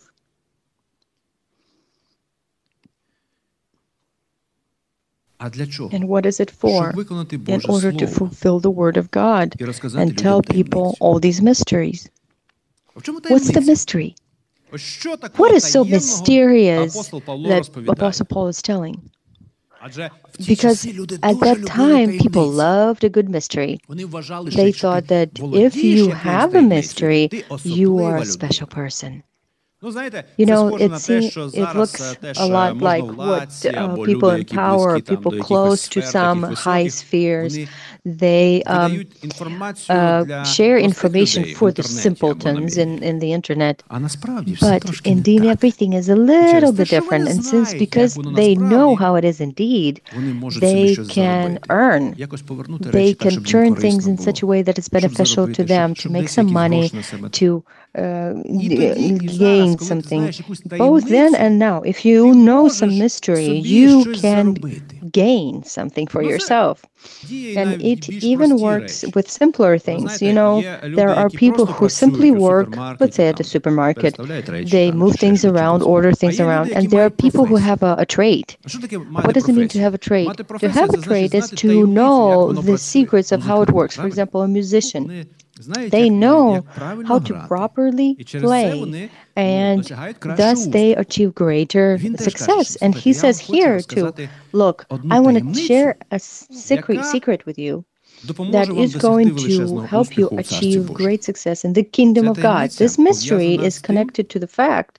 And what is it for? In order to fulfill the word of God and tell people all these mysteries. What's the mystery? What is so mysterious that Apostle Paul is telling? Because at that time, people loved a good mystery. They thought that if you have a mystery, you are a special person. You know, it seems, it looks a lot like what uh, people in power, people close to some high spheres, they um, uh, share information for the simpletons in, in the internet. But indeed, everything is a little bit different. And since, because they know how it is indeed, they can earn, they can turn things in such a way that it's beneficial to them, to make some money, to Uh, gain something, both then and now. If you know some mystery, you can gain something for yourself. And it even works with simpler things. You know, there are people who simply work, let's say at a supermarket. They move things around, order things around, and there are people who have a, a trade. What does it mean to have a trade? To have a trade is to know the secrets of how it works. For example, a musician. They know how to properly play, and thus they achieve greater success. And he says here too, look, I want to share a secret, secret with you that is going to help you achieve great success in the kingdom of God. This mystery is connected to the fact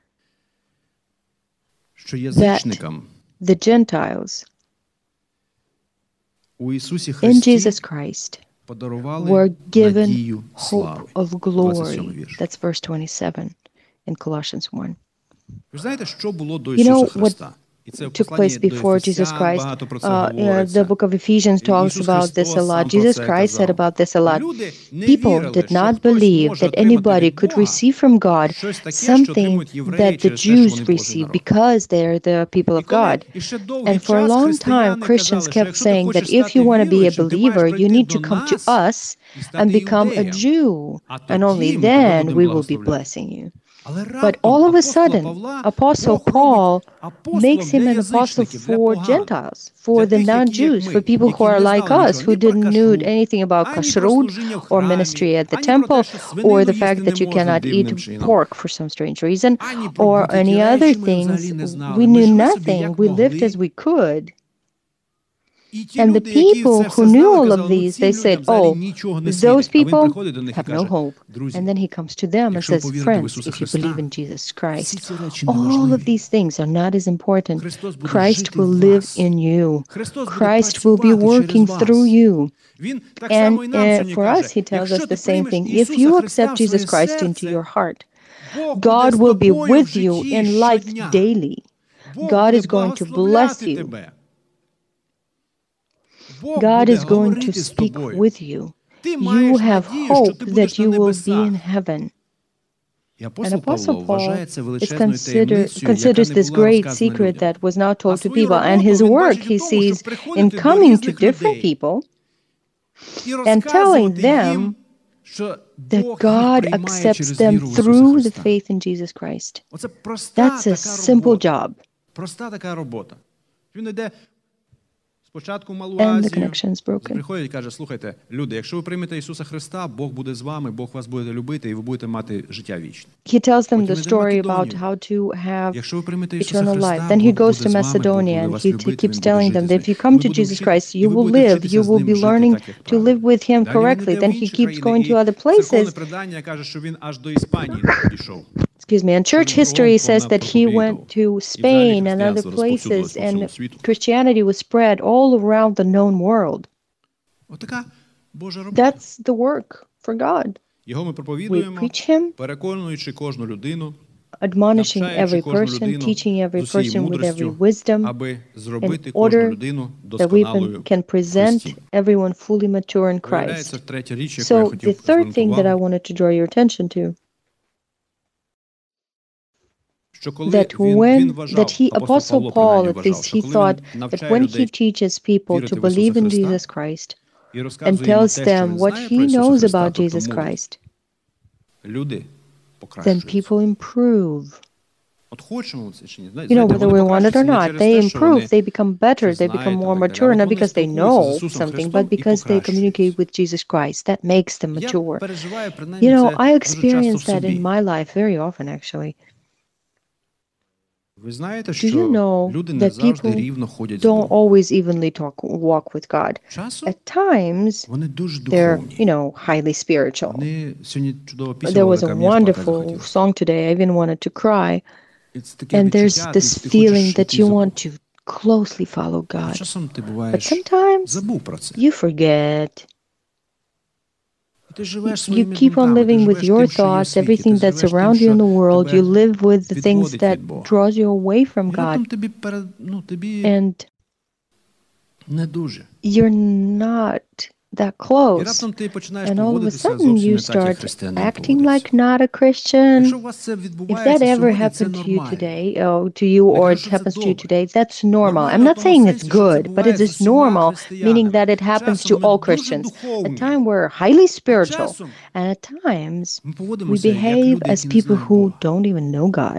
that the Gentiles in Jesus Christ were given hope of glory. That's verse twenty-seven in Colossians one. You know what took place before Jesus Christ. Uh, uh, the book of Ephesians talks about this a lot. Jesus Christ said about this a lot. People did not believe that anybody could receive from God something that the Jews receive because they're the people of God. And for a long time, Christians kept saying that if you want to be a believer, you need to come to us and become a Jew, and only then we will be blessing you. But all of a sudden, Apostle Paul makes him an apostle for Gentiles, for the non-Jews, for people who are like us, who didn't know anything about kashrut or ministry at the temple, or the fact that you cannot eat pork for some strange reason, or any other things. We knew nothing. We lived as we could. And the people who knew all of these, they said, oh, those people have no hope. And then he comes to them and says, friends, if you believe in Jesus Christ, all of these things are not as important. Christ will live in you. Christ will be working through you. And uh, for us, he tells us the same thing. If you accept Jesus Christ into your heart, God will be with you in life daily. God is going to bless you. God is going to speak with you. You have hope that you will be in heaven. And Apostle Paul is consider, considers this great secret that was not told to people. And his work he sees in coming to different people and telling them that God accepts them through the faith in Jesus Christ. That's a simple job. And the connection is broken. Приходять і каже, слухайте, люди, якщо ви приймете Ісуса Христа, Бог буде з вами, Бог вас буде любити, і ви будете мати життя вічне. He tells them the story about how to have eternal life. Then he goes to Macedonia and he keeps telling them that if you come to Jesus Christ, you will live, you will be learning to live with him correctly. Then he keeps going to other places. Excuse me, and church history says that he went to Spain and other places, and Christianity was spread all around the known world. That's the work for God. We preach him, admonishing every person, teaching every person with every wisdom, in order that we can present everyone fully mature in Christ. So the third thing that I wanted to draw your attention to, that when that he Apostle Paul, at least he thought that when he teaches people to believe in Jesus Christ and tells them what he knows about Jesus Christ, then people improve. You know, whether we want it or not, they improve, they become better, they become more mature, not because they know something, but because they communicate with Jesus Christ. That makes them mature. You know, I experience that in my life very often, actually. Do you know that people don't always evenly talk, walk with God? At times, they're, you know, highly spiritual. There was a wonderful song today. I even wanted to cry. And there's this feeling that you want to closely follow God. But sometimes you forget. You keep on living with your thoughts, everything that's around you in the world. You live with the things that draws you away from God. And you're not that close. And all of a sudden you start acting like not a Christian. If that ever happened to you today, oh, to you, or it happens to you today, that's normal. I'm not saying it's good, but it is normal, meaning that it happens to all Christians. At times we're highly spiritual, and at times we behave as people who don't even know God.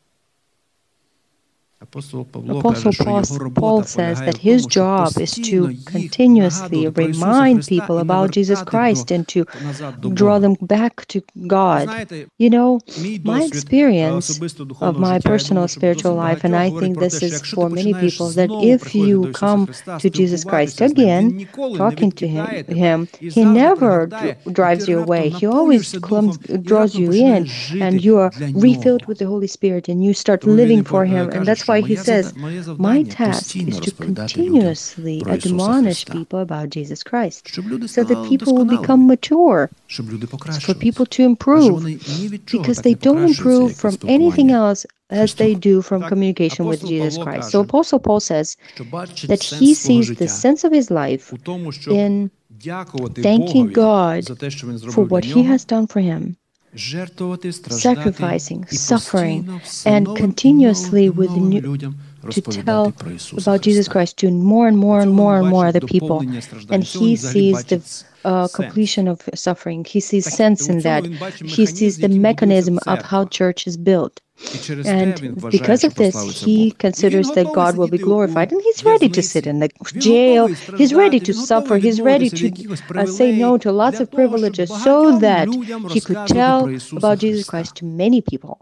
Apostle Paul says that his job is to continuously remind people about Jesus Christ and to draw them back to God. You know, my experience of my personal spiritual life, and I think this is for many people, that if you come to Jesus Christ again, talking to him, him he never drives you away. He always comes, draws you in, and you are refilled with the Holy Spirit, and you start living for him. And that's why why he says, my task is to continuously admonish people about Jesus Christ, so that people will become mature, for people to improve, because they don't improve from anything else as they do from communication with Jesus Christ. So Apostle Paul says that he sees the sense of his life in thanking God for what he has done for him, sacrificing, suffering, and continuously with new, to tell about Jesus Christ to more and more and more and more other people. And he sees the uh, completion of suffering. He sees sense in that. He sees the mechanism of how church is built. And because of this, he considers that God will be glorified, and he's ready to sit in the jail, he's ready to suffer, he's ready to uh, say no to lots of privileges so that he could tell about Jesus Christ to many people.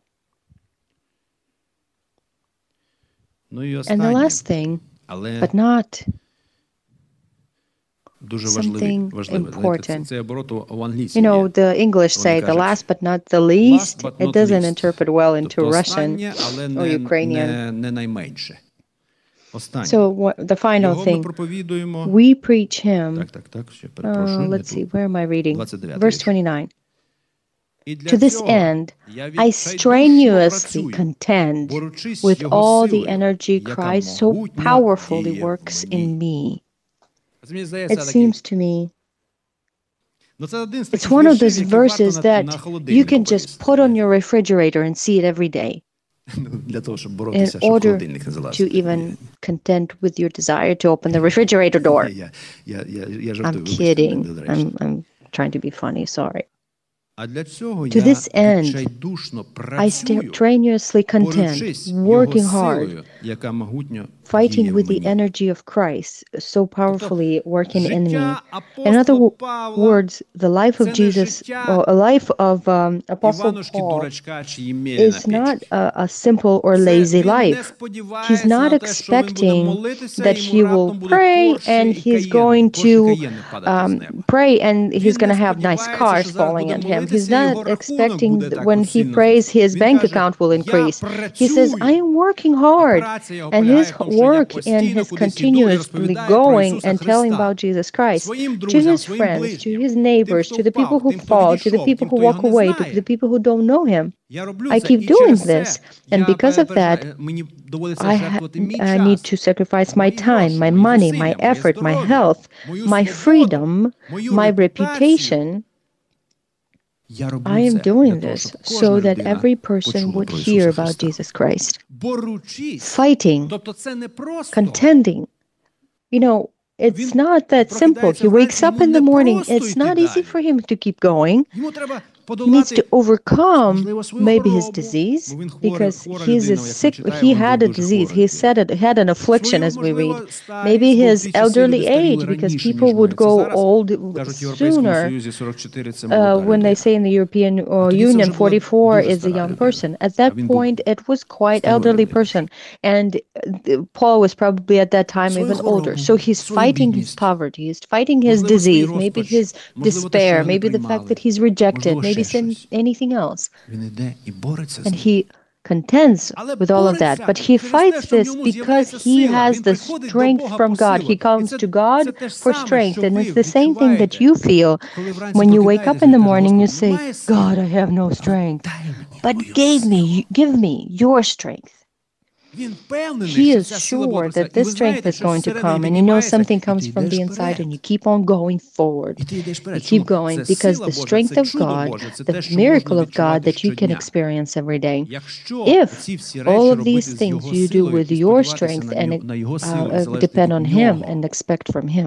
And the last thing, but not something important. You know, the English say the last but not the least. It doesn't interpret well into Russian or Ukrainian. So what, the final thing, we preach him, uh, let's see, where am I reading? Verse twenty-nine. To this end, I strenuously contend with all the energy Christ so powerfully works in me. It seems to me it's one of those verses that you can just put on your refrigerator and see it every day in order to even contend with your desire to open the refrigerator door. I'm kidding. I'm, I'm trying to be funny, sorry. To this end, I strenuously contend, working hard, fighting with the energy of Christ, so powerfully working in me. In other words, the life of Jesus, or a life of um, Apostle Paul, is not a, a simple or lazy life. He's not expecting that he will pray and he's going to um, pray and he's going to have nice cars falling at him. He's not expecting that when he prays his bank account will increase. He says, I am working hard, and his work and his continuously going and telling about Jesus Christ to his friends, to his neighbors, to the people who fall, to the people who walk away, to the people who don't know him. I keep doing this, and because of that, I, ha- I need to sacrifice my time, my money, my effort, my health, my freedom, my reputation. I am doing this so that every person would hear about Jesus Christ. Fighting, contending. You know, it's not that simple. He wakes up in the morning. It's not easy for him to keep going. He needs to overcome maybe his disease, because he's a sick, he had a disease, he said it, had an affliction, as we read. Maybe his elderly age, because people would go old sooner. Uh, when they say in the European uh, Union, forty-four is a young person. At that point, it was quite elderly person. And Paul was probably at that time even older. So he's fighting his poverty, he's fighting his disease, maybe his despair, maybe the fact that he's rejected, maybe anything else. And he contends with all of that. But he fights this because he has the strength from God. He comes to God for strength. And it's the same thing that you feel when you wake up in the morning. You say, God, I have no strength. But give me, give me your strength. He is sure that this strength is going to come, and you know something comes from the inside, and you keep on going forward. You keep going because the strength of God, the miracle of God that you can experience every day, if all of these things you do with your strength and uh, depend on Him and expect from Him.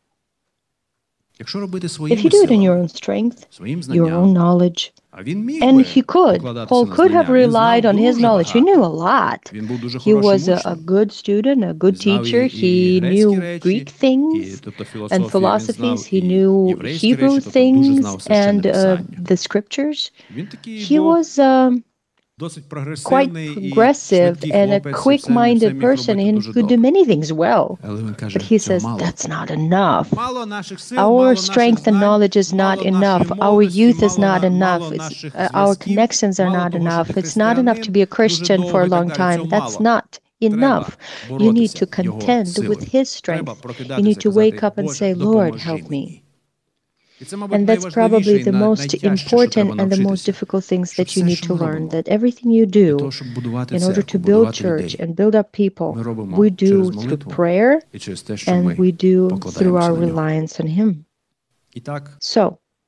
If you do it in your own strength, your own knowledge, and he could, Paul could have relied on his knowledge. He knew a lot. He was a, a good student, a good teacher. He knew Greek things and philosophies. He knew Hebrew things and uh, the scriptures. He was um, quite progressive and a quick-minded person, and he could do many things well. But he says, that's not enough. Our strength and knowledge is not enough. Our youth is not enough. It's, uh, our connections are not enough. It's not enough to be a Christian for a long time. That's not enough. You need to contend with His strength. You need to wake up and say, Lord, help me. And that's probably the most important and the most difficult things that you need to learn, that everything you do in order to build church and build up people, we do through prayer and we do through our reliance on Him. So,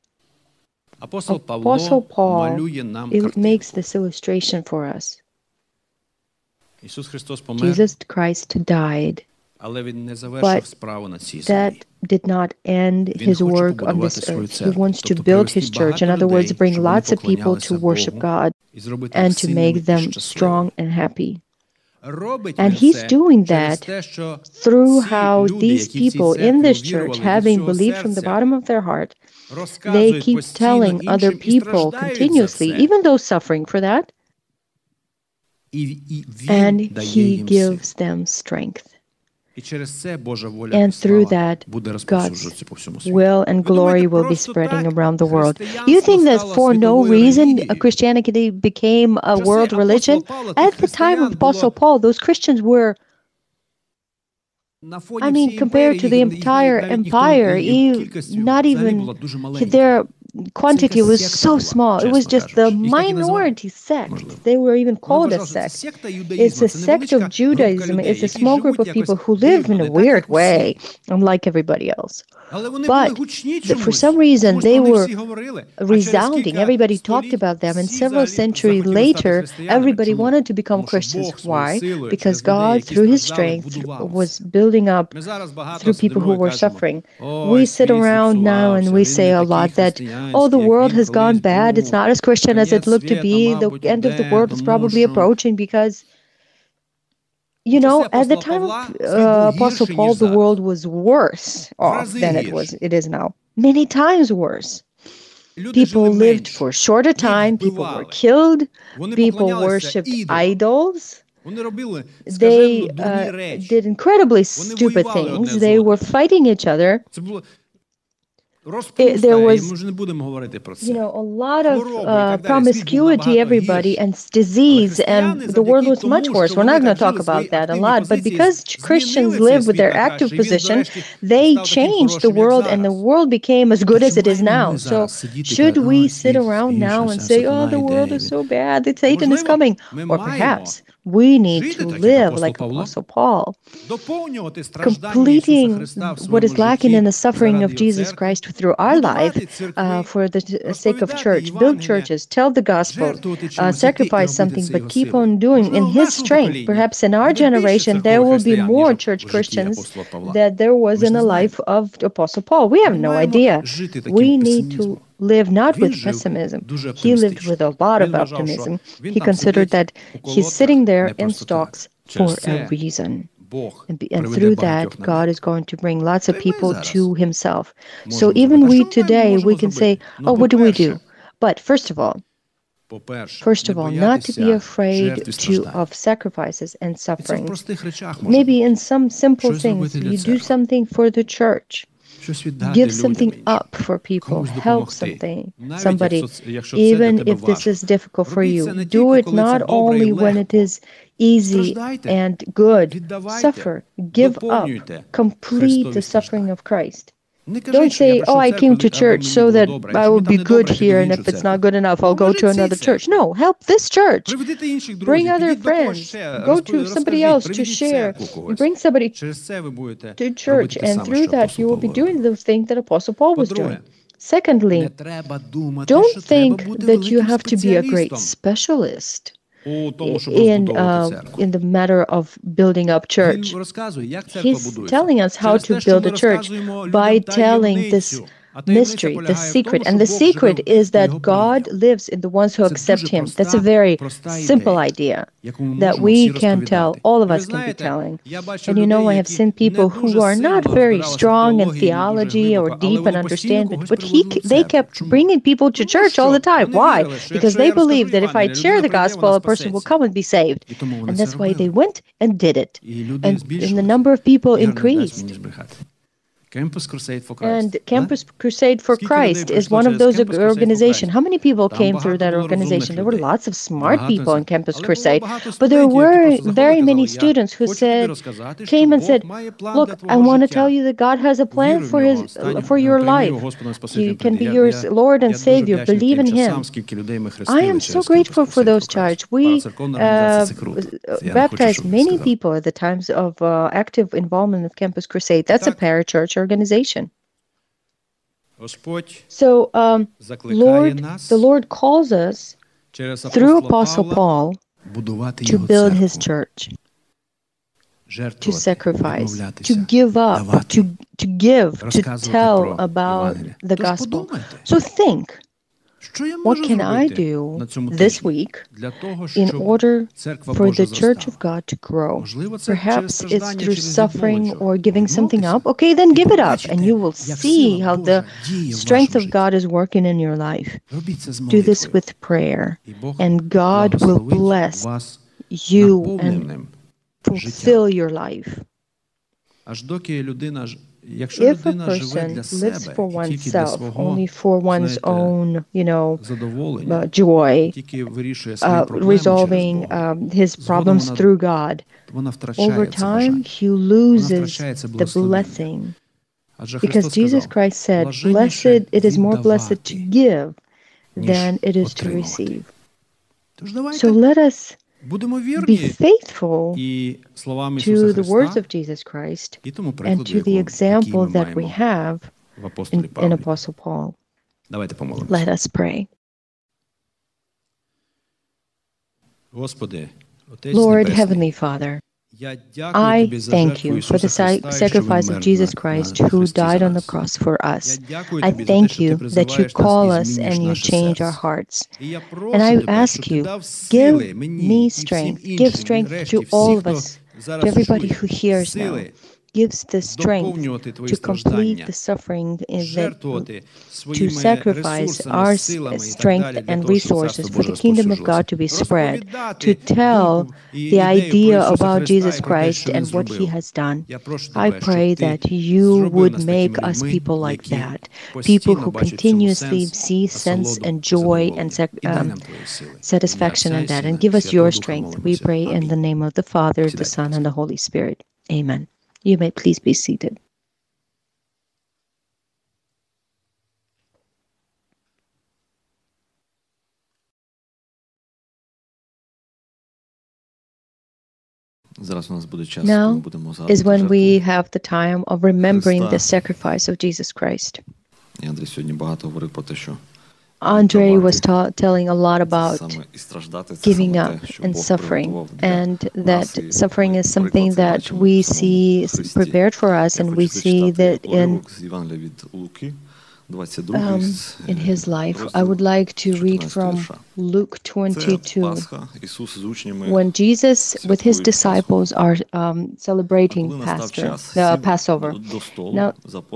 Apostle Paul it makes this illustration for us. Jesus Christ died, but that did not end His work on this earth. He wants to build His church, in other words, bring lots of people to worship God and to make them strong and happy. And He's doing that through how these people in this church, having believed from the bottom of their heart, they keep telling other people continuously, even though suffering for that, and He gives them strength. And through that, God's will and glory will be spreading around the world. You think that for no reason Christianity became a world religion? At the time of Apostle Paul, those Christians were, I mean, compared to the entire empire, not even their quantity was so small. It was just the minority sect. They were even called a sect. It's a sect of Judaism. It's a small group of people who live in a weird way, unlike everybody else. But for some reason, they were resounding. Everybody talked about them. And several centuries later, everybody wanted to become Christians. Why? Because God, through His strength, was building up through people who were suffering. We sit around now and we say a lot that, oh, the world has gone bad. It's not as Christian as it looked to be. The end of the world is probably approaching because, you know, at the time of uh, Apostle Paul, the world was worse off than it was. It is now. Many times worse. People lived for a shorter time. People were killed. People worshipped idols. They uh, did incredibly stupid things. They were fighting each other. It, there was, you know, a lot of uh, promiscuity, everybody, and disease, and the world was much worse. We're not going to talk about that a lot, but because Christians live with their active position, they changed the world, and the world became as good as it is now. So should we sit around now and say, oh, the world is so bad, that Satan is coming? Or perhaps we need to live like Apostle Paul, completing what is lacking in the suffering of Jesus Christ through our life uh, for the sake of church. Build churches, tell the gospel, uh, sacrifice something, but keep on doing in His strength. Perhaps in our generation, there will be more church Christians that there was in the life of Apostle Paul. We have no idea. We need to live not with pessimism. He lived with a lot of optimism. He considered that he's sitting there in stocks for a reason. And, be, and through that, God is going to bring lots of people to Himself. So even we today, we can say, oh, what do we do? But first of all, First of all, not to be afraid to, of sacrifices and suffering. Maybe in some simple things, you do something for the church. Give something up for people. Help something, somebody, even if this is difficult for you. Do it not only when it is easy and good. Suffer. Give up. Complete the suffering of Christ. Don't say, oh, I came to church so that I will be good here, and if it's not good enough, I'll go to another church. No, help this church. Bring other friends. Go to somebody else to share. Bring somebody to church, and through that, you will be doing those things that Apostle Paul was doing. Secondly, don't think that you have to be a great specialist in uh, in the matter of building up church. He's telling us how to build a church by telling this mystery, the secret. And the secret is that God lives in the ones who accept Him. That's a very simple idea that we can tell, all of us can be telling. And you know, I have seen people who are not very strong in theology or deep in understanding, but he, they kept bringing people to church all the time. Why? Because they believe that if I share the gospel, a person will come and be saved. And that's why they went and did it. And, and the number of people increased. Campus Crusade for Christ. And Campus Crusade for Christ is one of those organizations. How many people came through that organization? There were lots of smart people in Campus Crusade, but there were very many students who said, came and said, look, I want to tell you that God has a plan for his, for your life. He can be your Lord and Savior. Believe in Him. I am so grateful for those charges. We uh, baptized many people at the times of uh, active involvement of Campus Crusade. That's a parachurch organization. So, um, Lord, the Lord calls us through Apostle Paul to build His church, to sacrifice, to give up, to, to give, to tell about the gospel. So think, what can I do this week in order for the Church of God to grow? Perhaps it's through suffering or giving something up. Okay, then give it up, and you will see how the strength of God is working in your life. Do this with prayer, and God will bless you and fulfill your life. If a person lives for oneself, only for one's own, you know, uh, joy, uh, resolving um, his problems through God, over time he loses the blessing. Because Jesus Christ said, blessed, it is more blessed to give than it is to receive. So let us be faithful to the words of Jesus Christ and to the example that we have in, in Apostle Paul. Let us pray. Lord, Heavenly Father, I thank you for the sacrifice of Jesus Christ who died on the cross for us. I thank you that you call us and you change our hearts. And I ask you, give me strength, give strength to all of us, to everybody who hears now. Gives the strength to complete the suffering, that, to sacrifice our strength and resources for the kingdom of God to be spread, to tell the idea about Jesus Christ and what He has done. I pray that you would make us people like that, people who continuously see sense and joy and um, satisfaction in that, and give us your strength. We pray in the name of the Father, the Son, and the Holy Spirit. Amen. You may please be seated. Now is when we have the time of remembering the sacrifice of Jesus Christ. Andre was ta- telling a lot about giving up and suffering, and that suffering is something that we see prepared for us, and we see that in um, in his life. I would like to read from Luke twenty-two, when Jesus with his disciples are um, celebrating Pastor, uh, Passover. Now,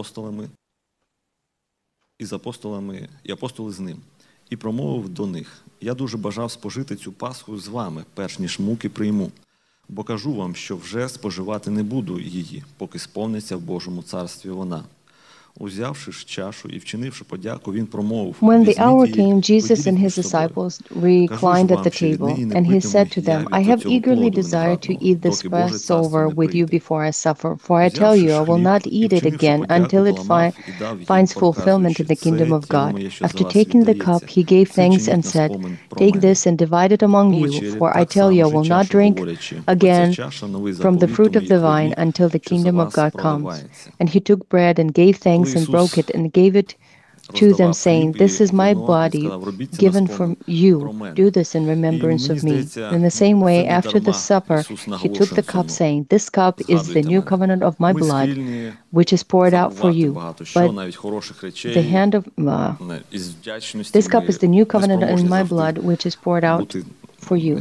із апостолами, і апостоли з ним, і промовив до них: «Я дуже бажав спожити цю Пасху з вами, перш ніж муки прийму. Бо кажу вам, що вже споживати не буду її, поки сповниться в Божому царстві вона». Узявши ж чашу і вчинивши подяку, він промовив: When the hour came, Jesus and his disciples reclined at the table, and he said to them, I have eagerly desired to eat this Passover with you before I suffer, for I tell you, I will not eat it again until it fi finds fulfillment in the kingdom of God. After taking the cup, he gave thanks and said, Take this and divide it among you, for I tell you, I will not drink again from the fruit of the vine until the kingdom of God comes. And he took bread and gave thanks and broke it and gave it to them, saying, This is my body given for you. Do this in remembrance of me. In the same way, after the supper, he took the cup, saying, This cup is the new covenant of my blood, which is poured out for you. But the hand of uh, this cup is the new covenant in my blood, which is poured out for you.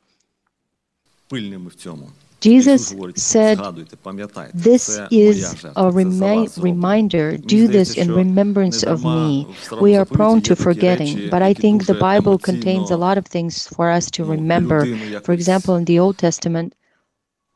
Jesus said, This is a remi reminder, do this in remembrance of me. We are prone to forgetting, but I think the Bible contains a lot of things for us to remember. For example, in the Old Testament,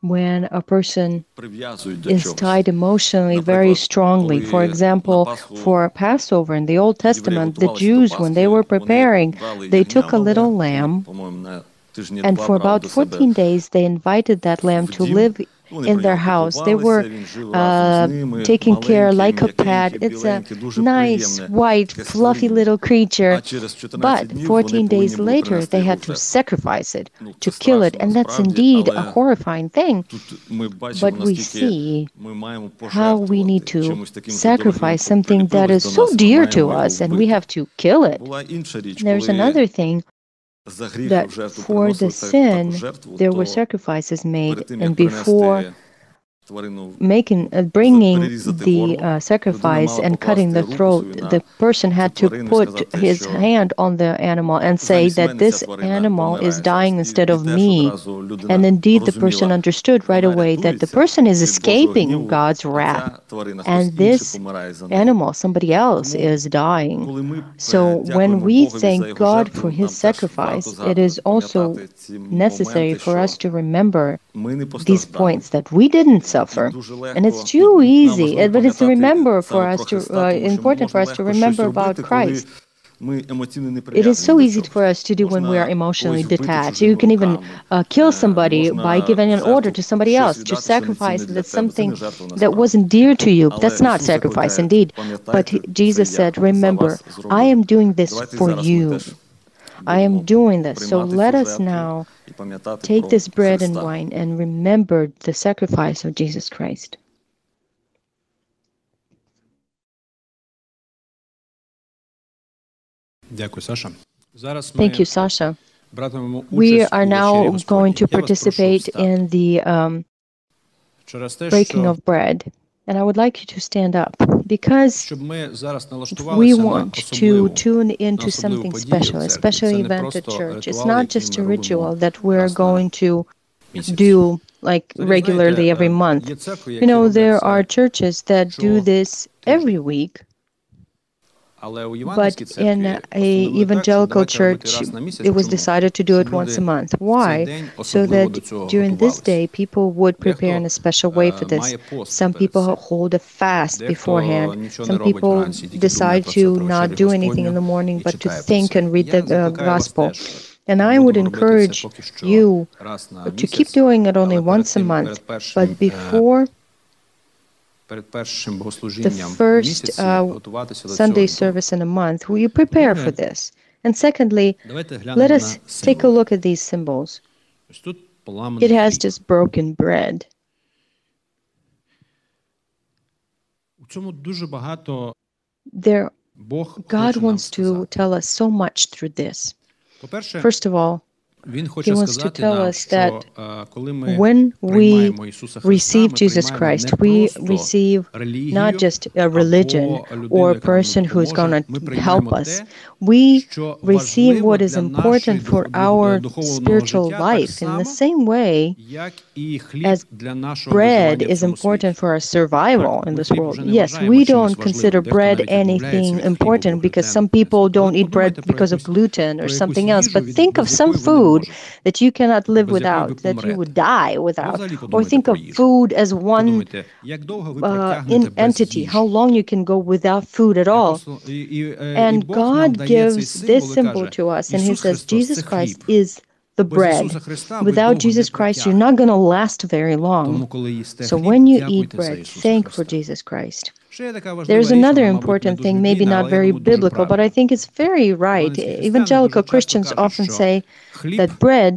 when a person is tied emotionally very strongly. For example, for Passover in the Old Testament, the Jews, when they were preparing, they took a little lamb, and for about fourteen days, they invited that lamb to live in their house. They were uh, taking care like a pet. It's a nice, white, fluffy little creature. But fourteen days later, they had to sacrifice it, to kill it. And that's indeed a horrifying thing. But we see how we need to sacrifice something that is so dear to us, and we have to kill it. There's another thing, that for the sin, there were sacrifices made, and before making, uh, bringing the uh, sacrifice and cutting the throat, the person had to put his hand on the animal and say that this animal is dying instead of me. And indeed, the person understood right away that the person is escaping God's wrath, and this animal, somebody else, is dying. So when we thank God for his sacrifice, it is also necessary for us to remember these points that we didn't suffer. And it's too easy, but it's to remember for us to uh, important for us to remember about Christ. It is so easy for us to do when we are emotionally detached. You can even uh, kill somebody by giving an order to somebody else to sacrifice that's something that wasn't dear to you. That's not sacrifice indeed. But Jesus said, remember, I am doing this for you. I am doing this. So let us now take this bread and wine and remember the sacrifice of Jesus Christ. Thank you, Sasha. We are now going to participate in the um, breaking of bread. And I would like you to stand up, because we want to tune into something special, a special event at church. It's not just a ritual that we're going to do like regularly every month. You know, there are churches that do this every week. But in a evangelical church, it was decided to do it once a month. Why? So that during this day, people would prepare in a special way for this. Some people hold a fast beforehand. Some people decide to not do anything in the morning, but to think and read the uh, gospel. And I would encourage you to keep doing it only once a month, but before the first uh, Sunday service in a month, will you prepare for this? And secondly, let us take a look at these symbols. It has just broken bread. There, God wants to tell us so much through this. First of all, He wants to tell us that when we receive Jesus Christ, we receive not just a religion or a person who is going to help us. We receive what is important for our spiritual life in the same way as bread is important for our survival in this world. Yes, we don't consider bread anything important because some people don't eat bread because of gluten or something else, but think of some food that you cannot live without, that you would die without. Or think of food as one uh, in entity, how long you can go without food at all. And God gives this symbol to us, and He says, Jesus Christ is the bread. Without Jesus Christ, you're not going to last very long. So when you eat bread, thank for Jesus Christ. There's another important thing, maybe not very biblical, but I think it's very right. Evangelical Christians often say that bread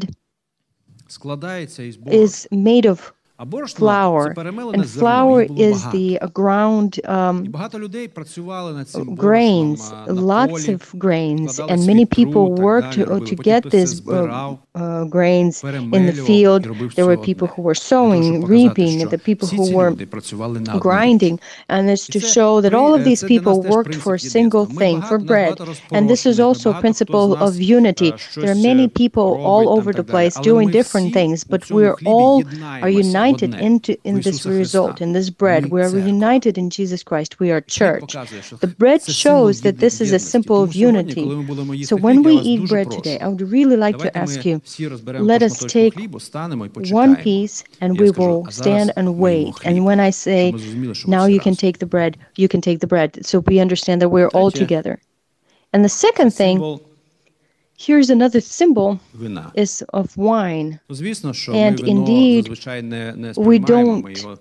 is made of flour, and flour is the uh, ground um, grains, lots of grains, and many people worked to, to get these uh, uh, grains in the field. There were people who were sowing, reaping, the people who were grinding, and it's to show that all of these people worked for a single thing, for bread. And this is also a principle of unity. There are many people all over the place doing different things, but we're all are united united into in this result, in this bread. We are united in Jesus Christ. We are church. The bread shows that this is a symbol of unity. So when we eat bread today, I would really like to ask you, let us take one piece and we will stand and wait. And when I say, now you can take the bread, you can take the bread. So we understand that we're all together. And the second thing, here's another symbol is of wine. And indeed, we don't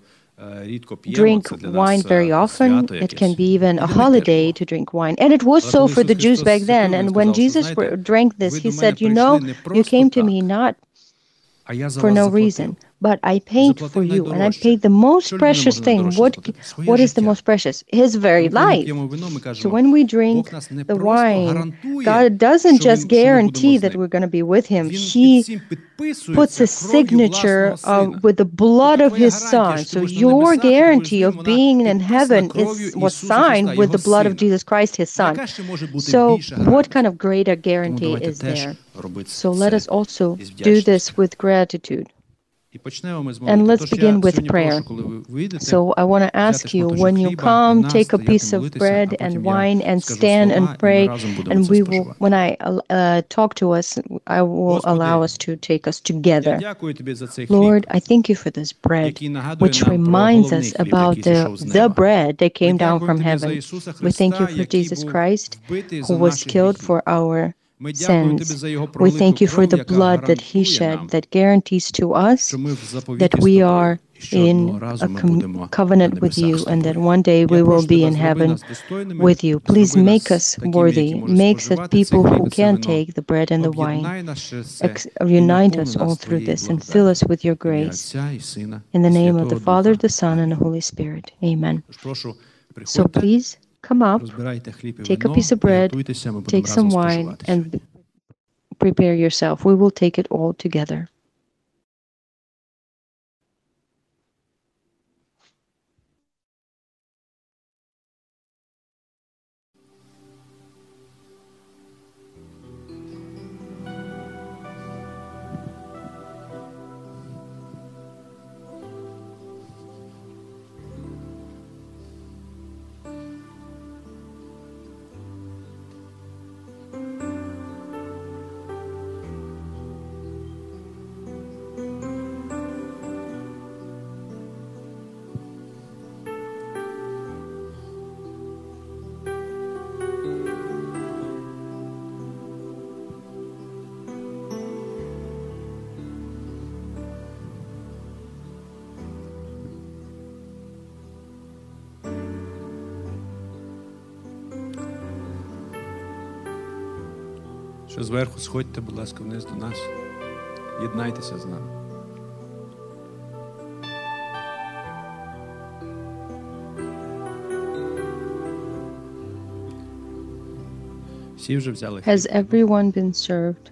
drink wine very often. It can be even a holiday to drink wine. And it was so for the Jews back then. And when Jesus drank this, he said, you know, you came to me not for no reason, but I paid for you, and I paid the most precious thing. What, what is the most precious? His very life. So when we drink the wine, God doesn't just guarantee that we're going to be with Him. He puts a signature uh, with the blood of His Son. So your guarantee of being in heaven is, was signed with the blood of Jesus Christ, His Son. So what kind of greater guarantee is there? So let us also do this with gratitude. And let's begin with prayer. So I want to ask you, when you come, take a piece of bread and wine and stand and pray. And we will, when I uh, talk to us, I will allow us to take us together. Lord, I thank you for this bread, which reminds us about the, the bread that came down from heaven. We thank you for Jesus Christ, who was killed for our sins. We thank you for the blood that He shed that guarantees to us that we are in a com- covenant with you and that one day we will be in heaven with you. Please make us worthy. Make us people who can take the bread and the wine. Ex- unite us all through this and fill us with your grace. In the name of the Father, the Son, and the Holy Spirit. Amen. So please, come up, take a piece of bread, take some wine, and prepare yourself. We will take it all together. Що зверху сходьте, будь ласка, вниз до нас. Єднайтеся з нами. Всі вже взяли хліб. Has everyone been served?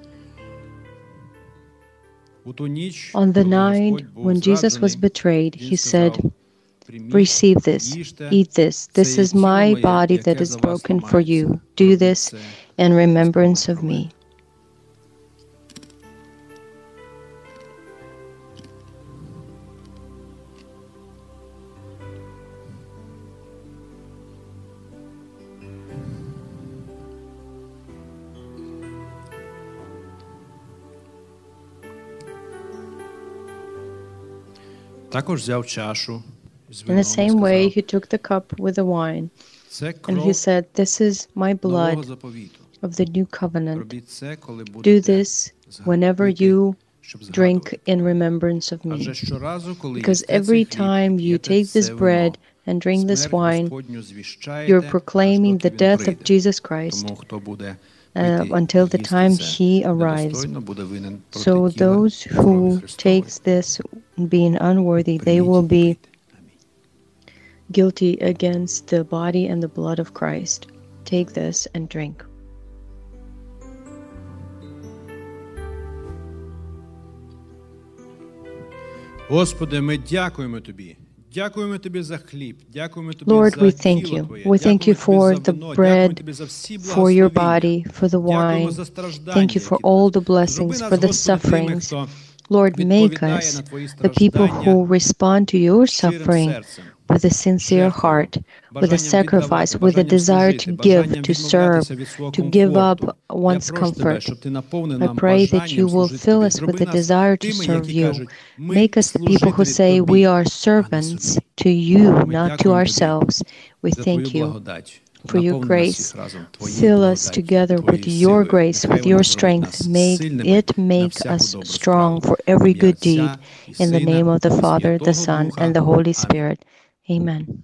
On the night when Jesus was betrayed, He said, receive this, eat this. This is my body that is broken for you. Do this in remembrance of me. Також взяв чашу. In the same way, He took the cup with the wine, and He said, this is my blood of the new covenant. Do this whenever you drink in remembrance of me. Because every time you take this bread and drink this wine, you're proclaiming the death of Jesus Christ uh, until the time He arrives. So those who take this being unworthy, they will be guilty against the body and the blood of Christ. Take this and drink. Господи, ми дякуємо Тобі. Дякуємо Тобі за хліб. Дякуємо Тобі Lord, за we thank тіло you. Твоє. We thank you for the bread, for your body, for the wine. Дякуємо за страждання, Thank you for які all the Зроби blessings, нас, for the Господи, тими, sufferings. хто Lord, make us the people who respond to your suffering with a sincere heart, with a sacrifice, with a desire to give, to serve, to give up one's comfort. I pray that you will fill us with the desire to serve you. Make us the people who say we are servants to you, not to ourselves. We thank you for your grace. Fill us together with your grace, with your strength. Make it make us strong for every good deed. In the name of the Father, the Son, and the Holy Spirit. Amen.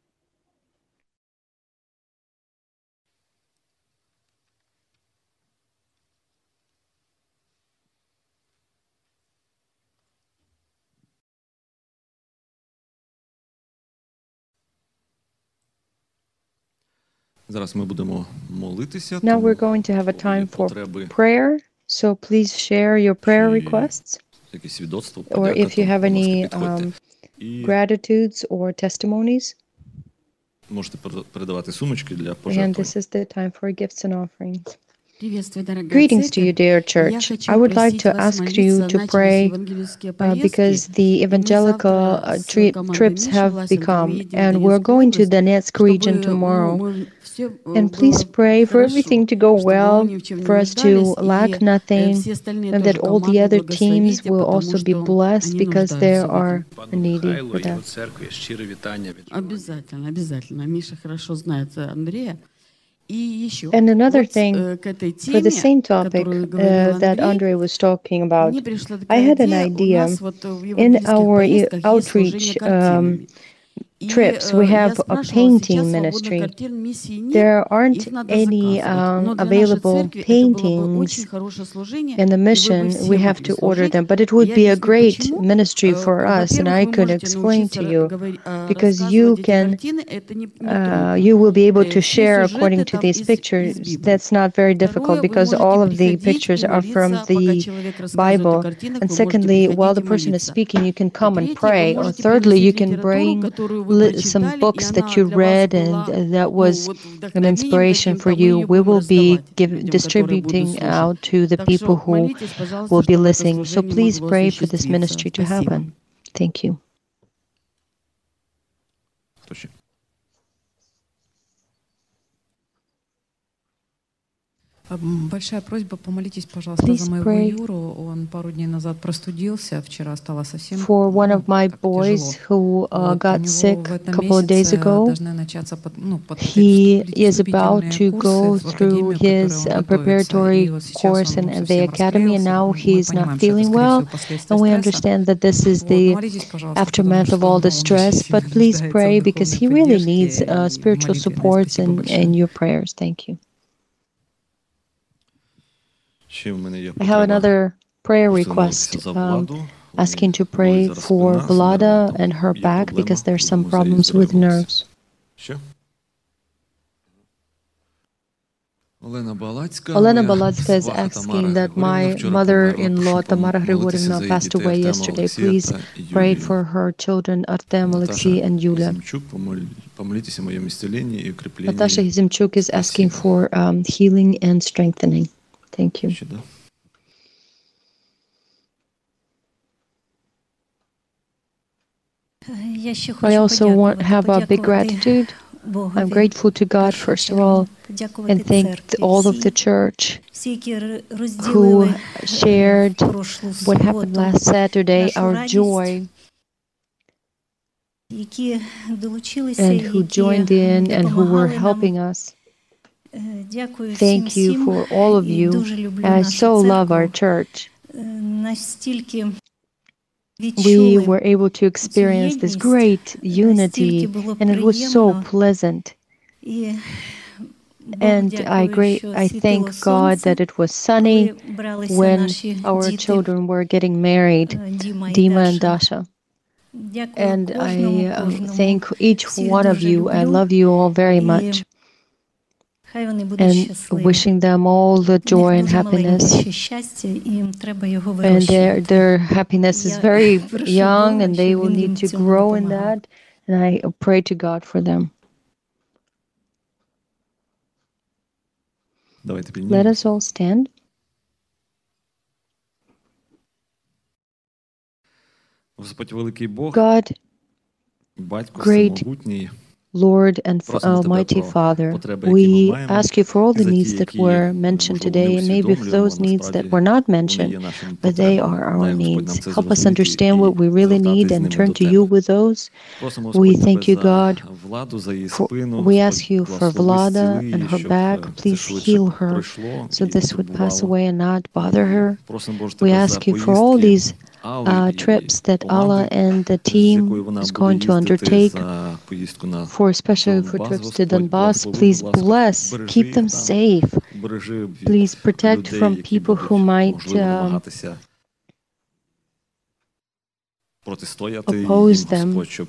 Зараз ми будемо молитися. Now we're going to have a time for prayer, so please share your prayer requests. Or if you have any um, gratitudes or testimonies. Можете передавати сумочки для And пожертвувань. this is the time for gifts and offerings. Greetings to you, dear church. I would like to ask you to pray uh, because the evangelical uh, tri trips have become, and we're going to Donetsk region tomorrow. And please pray for everything to go well, for us to lack nothing, and that all the other teams will also be blessed because they are needy for that. Обязательно, обязательно. Миша хорошо знает Андрея. And another thing, for the same topic uh, that Andrei was talking about, I had an idea. In our outreach um, trips, we have a painting ministry. There aren't any um, available paintings in the mission. We have to order them, but it would be a great ministry for us, and I could explain to you, because you can, uh, you will be able to share according to these pictures. That's not very difficult because all of the pictures are from the Bible. And secondly, while the person is speaking, you can come and pray. Or thirdly, you can bring some books that you read and that was an inspiration for you. We will be give, distributing out to the people who will be listening. So please pray for this ministry to happen. Thank you. Большая просьба, помолитесь, пожалуйста, за моего Юру. Он пару дней назад простудился, вчера стало совсем For one of my boys who uh, got sick a couple of days ago, he is about to go through his uh, preparatory course in the academy, and now he is not feeling well. And we understand that this is the aftermath of all the stress, but please pray because he really needs uh, spiritual supports and, and your prayers. Thank you. I have another prayer request, um, asking to pray for Vlada and her back because there's some problems with nerves. Olena Balatska is asking that my mother-in-law Tamara Grigorievna passed away yesterday. Please pray for her children Artem, Alexei, and Yulia. Natasha Hizimchuk is asking for um, healing and strengthening. Thank you. I also want have a big gratitude. I'm grateful to God, first of all, and thank all of the church who shared what happened last Saturday, our joy, and who joined in and who were helping us. Thank you for all of you. I so love our church. We were able to experience this great unity, and it was so pleasant. And I great, I thank God that it was sunny when our children were getting married, Dima and Dasha. And I um, thank each one of you. I love you all very much. And wishing them all the joy and happiness. And their, their happiness is very young, and they will need to grow in that. And I pray to God for them. Let us all stand. Господь великий Бог, God, Батько great всемогутній, Lord and Almighty Father, we ask you for all the needs that were mentioned today, and maybe for those needs that were not mentioned, but they are our needs. Help us understand what we really need and turn to you with those. We thank you, God. For, we ask you for Vlada and her back. Please heal her so this would pass away and not bother her. We ask you for all these Uh, trips that Allah and the team is going to undertake, for especially for trips to Donbass. Please bless, keep them safe. Please protect from people who might uh, oppose them,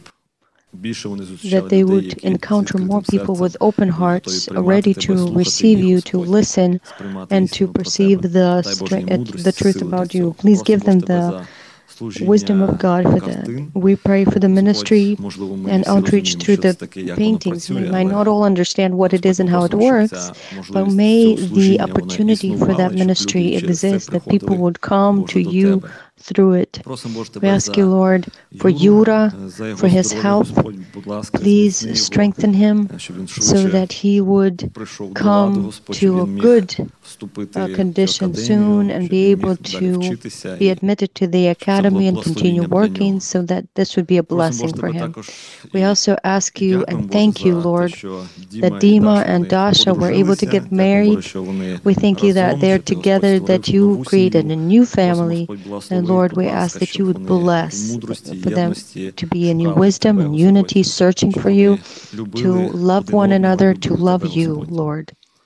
that they would encounter more people with open hearts, ready to receive you, to listen, and to perceive the, the truth about you. Please give them the wisdom of God for that. We pray for the ministry and outreach through the paintings. We might not all understand what it is and how it works, but may the opportunity for that ministry exist, that people would come to you through it. We ask you, Lord, for Yura, for his health. Please strengthen him so that he would come to a good uh, condition soon and be able to be admitted to the academy and continue working, so that this would be a blessing for him. We also ask you and thank you, Lord, that Dima and Dasha were able to get married. We thank you that they're together, that you created a new family. And Lord, we ask that you would bless for them to be in your wisdom and unity, searching for you, to love one another, to love you, Lord.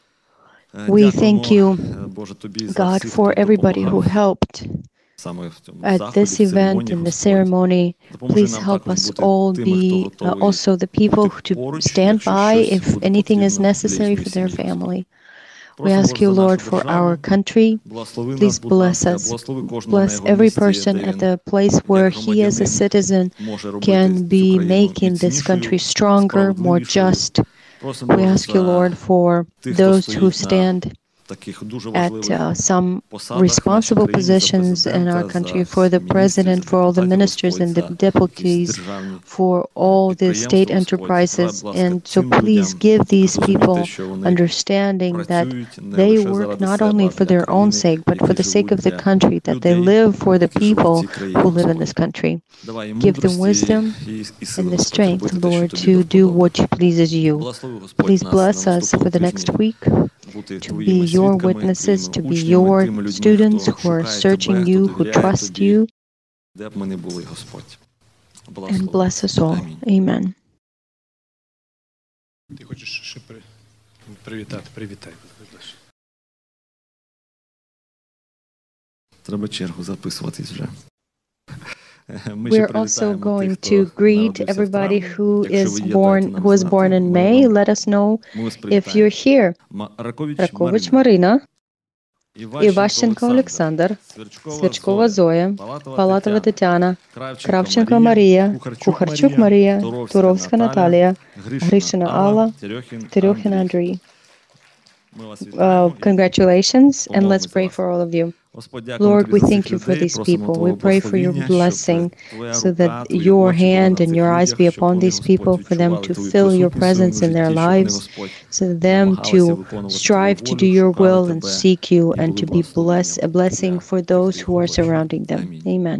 We thank you, God, for everybody who helped at this event and the ceremony. Please help us all be uh, also the people to stand by if anything is necessary for their family. We ask you, Lord, for our country. Please bless us. Bless every person at the place where he as a citizen can be making this country stronger, more just. We ask you, Lord, for those who stand at uh, some responsible positions in our country, for the president, for all the ministers and the deputies, for all the state enterprises. And so please give these people understanding that they work not only for their own sake, but for the sake of the country, that they live for the people who live in this country. Give them wisdom and the strength, Lord, to do what pleases you. Please bless us for the next week, to be your witnesses, to be your students who are searching you, who trust you, and bless us all. Amen. Треба чергу записуватись вже. We're also going to greet everybody who is born who was born in May. Let us know if you're here. Ракович Марина, Іващенко Олександр, Свячкова Зоя, Палатова Тетяна, Кравченко Марія, Кухарчук Марія, Туровська Наталія, Гришина Алла, Терехин Андрій. Uh, congratulations, and let's pray for all of you. Lord, we thank you for these people. We pray for your blessing, so that your hand and your eyes be upon these people, for them to feel your presence in their lives, so them to strive to do your will and seek you, and to be bless, a blessing for those who are surrounding them. Amen.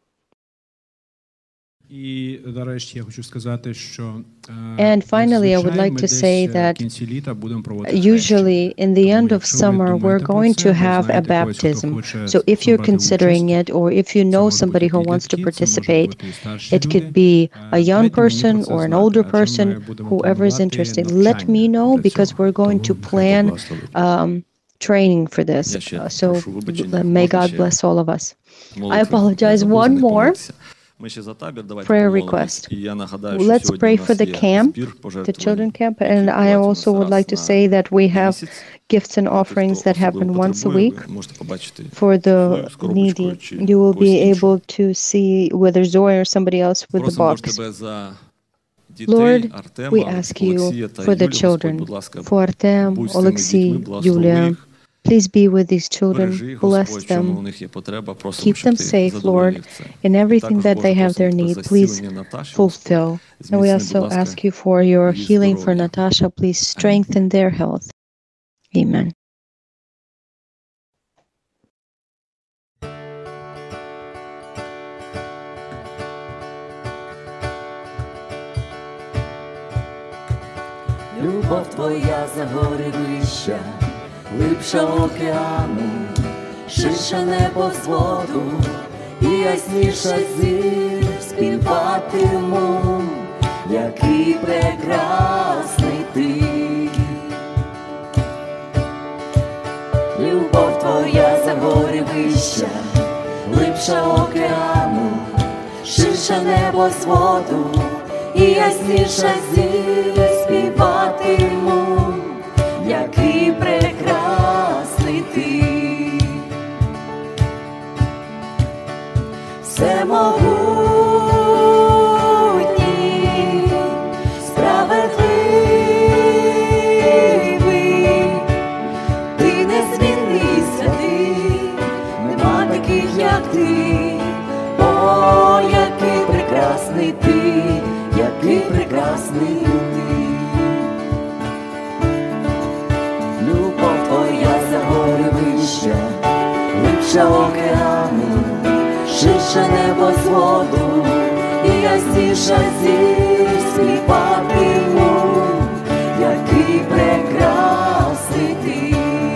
And finally, I would like to say that usually in the end of summer, we're going to have a baptism. So if you're considering it, or if you know somebody who wants to participate, it could be a young person or an older person, whoever is interested. Let me know, because we're going to plan um, training for this. Uh, so may God bless all of us. I apologize. One more. Prayer request. Let's pray for the camp, the children camp, and I also would like to say that we have gifts and offerings that happen once a week for the needy. You will be able to see whether Zoe or somebody else with the box. Lord, we ask you for the children, for Artem, Alexei, Yulia. Please be with these children, bless them, keep them safe, Lord, in everything that they have their need. Please fulfill. And we also ask you for your healing for Natasha. Please strengthen their health. Amen. Любов твоя за гори вища, глибша океану, ширша небо з воду, і ясніша зір співатиму, який прекрасний ти. Любов твоя за гори вища, глибша океану, ширша небо з воду, і ясніша зір співатиму, який прекрасний ти. Всемогутній, справедливий, ти незмінний святий, нема таких, як ти. О, який прекрасний ти, який прекрасний ти. Любов твоя за гори вища, глибша океану, ширша небо з воду, і ясніша зір співатиму, який прекрасний ти.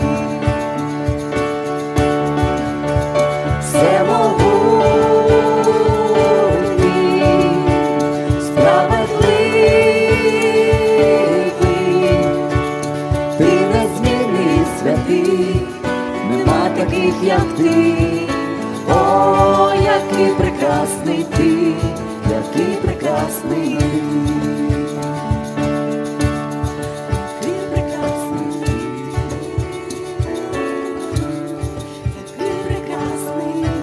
Всемогутній, справедливий, ти незмінний святий, нема таких, як ти. О, який прекрасний ти, який прекрасний ти. Який прекрасний ти, який прекрасний ти.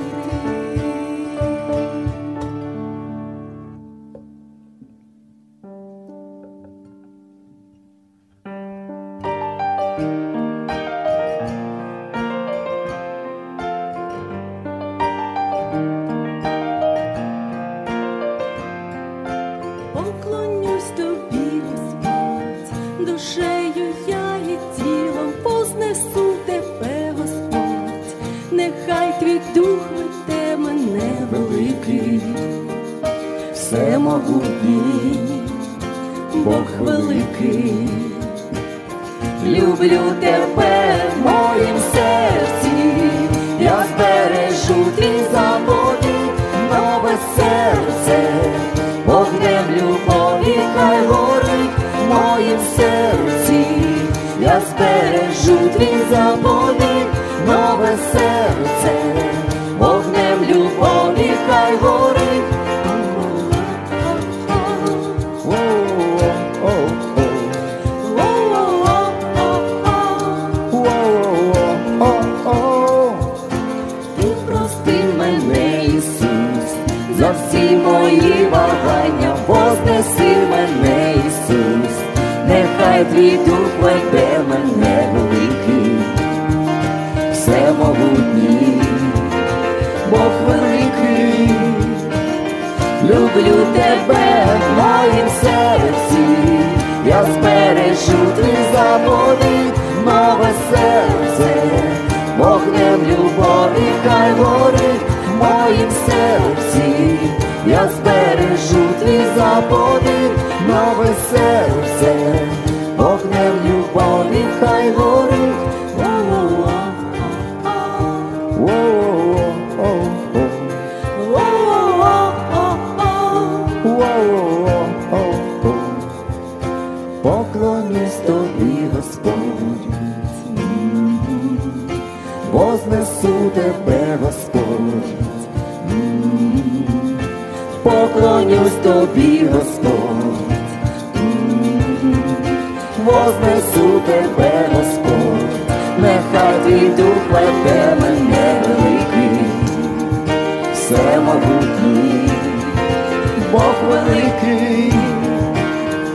Поклонюсь тобі, Господь, душею я і тілом познесу тебе, Господь, нехай твій дух веде мене великий, всемогутній, Бог великий. Люблю тебе в моїм серці, я збережу твій заповідь, нове серце. Вогнем любові хай горить в моїм серці, я збережу твій заповідь, нове серце. Вогнем любові хай горить. Ти прости мене, Ісус, за всі мої вагання, вознеси мене, Ісус, нехай твій дух веде мене великий, всемогутній, Бог великий. Люблю тебе в моїм серці, я збережу твій заповідь, нове серце. Вогнем любові хай горить в моїм серці, я збережу твій заповідь, нове серце. Вогнем любові хай горить. Поклонюсь тобі, Господь, вознесу тебе, Господь. Поклонюсь тобі, Господь, вознесу тебе, Господь, нехай твій дух веде мене великий, всемогутній, Бог великий.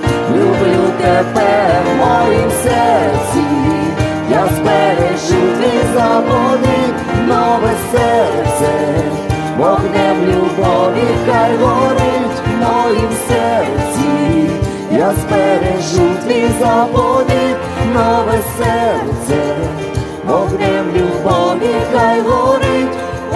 Люблю тебе в моїм серці, я збережу твій я збережу твій заповіт, нове серце, вогнем любові хай горить.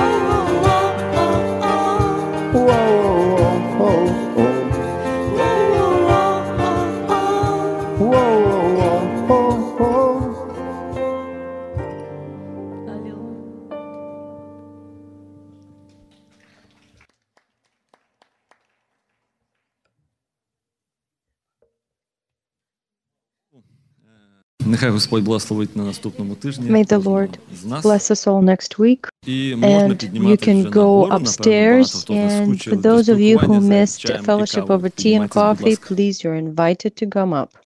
Нехай Господь благословить на наступному тижні. May the Lord bless us all next week. And you can go upstairs. And for those of you who missed fellowship over tea and coffee, please, you're invited to come up.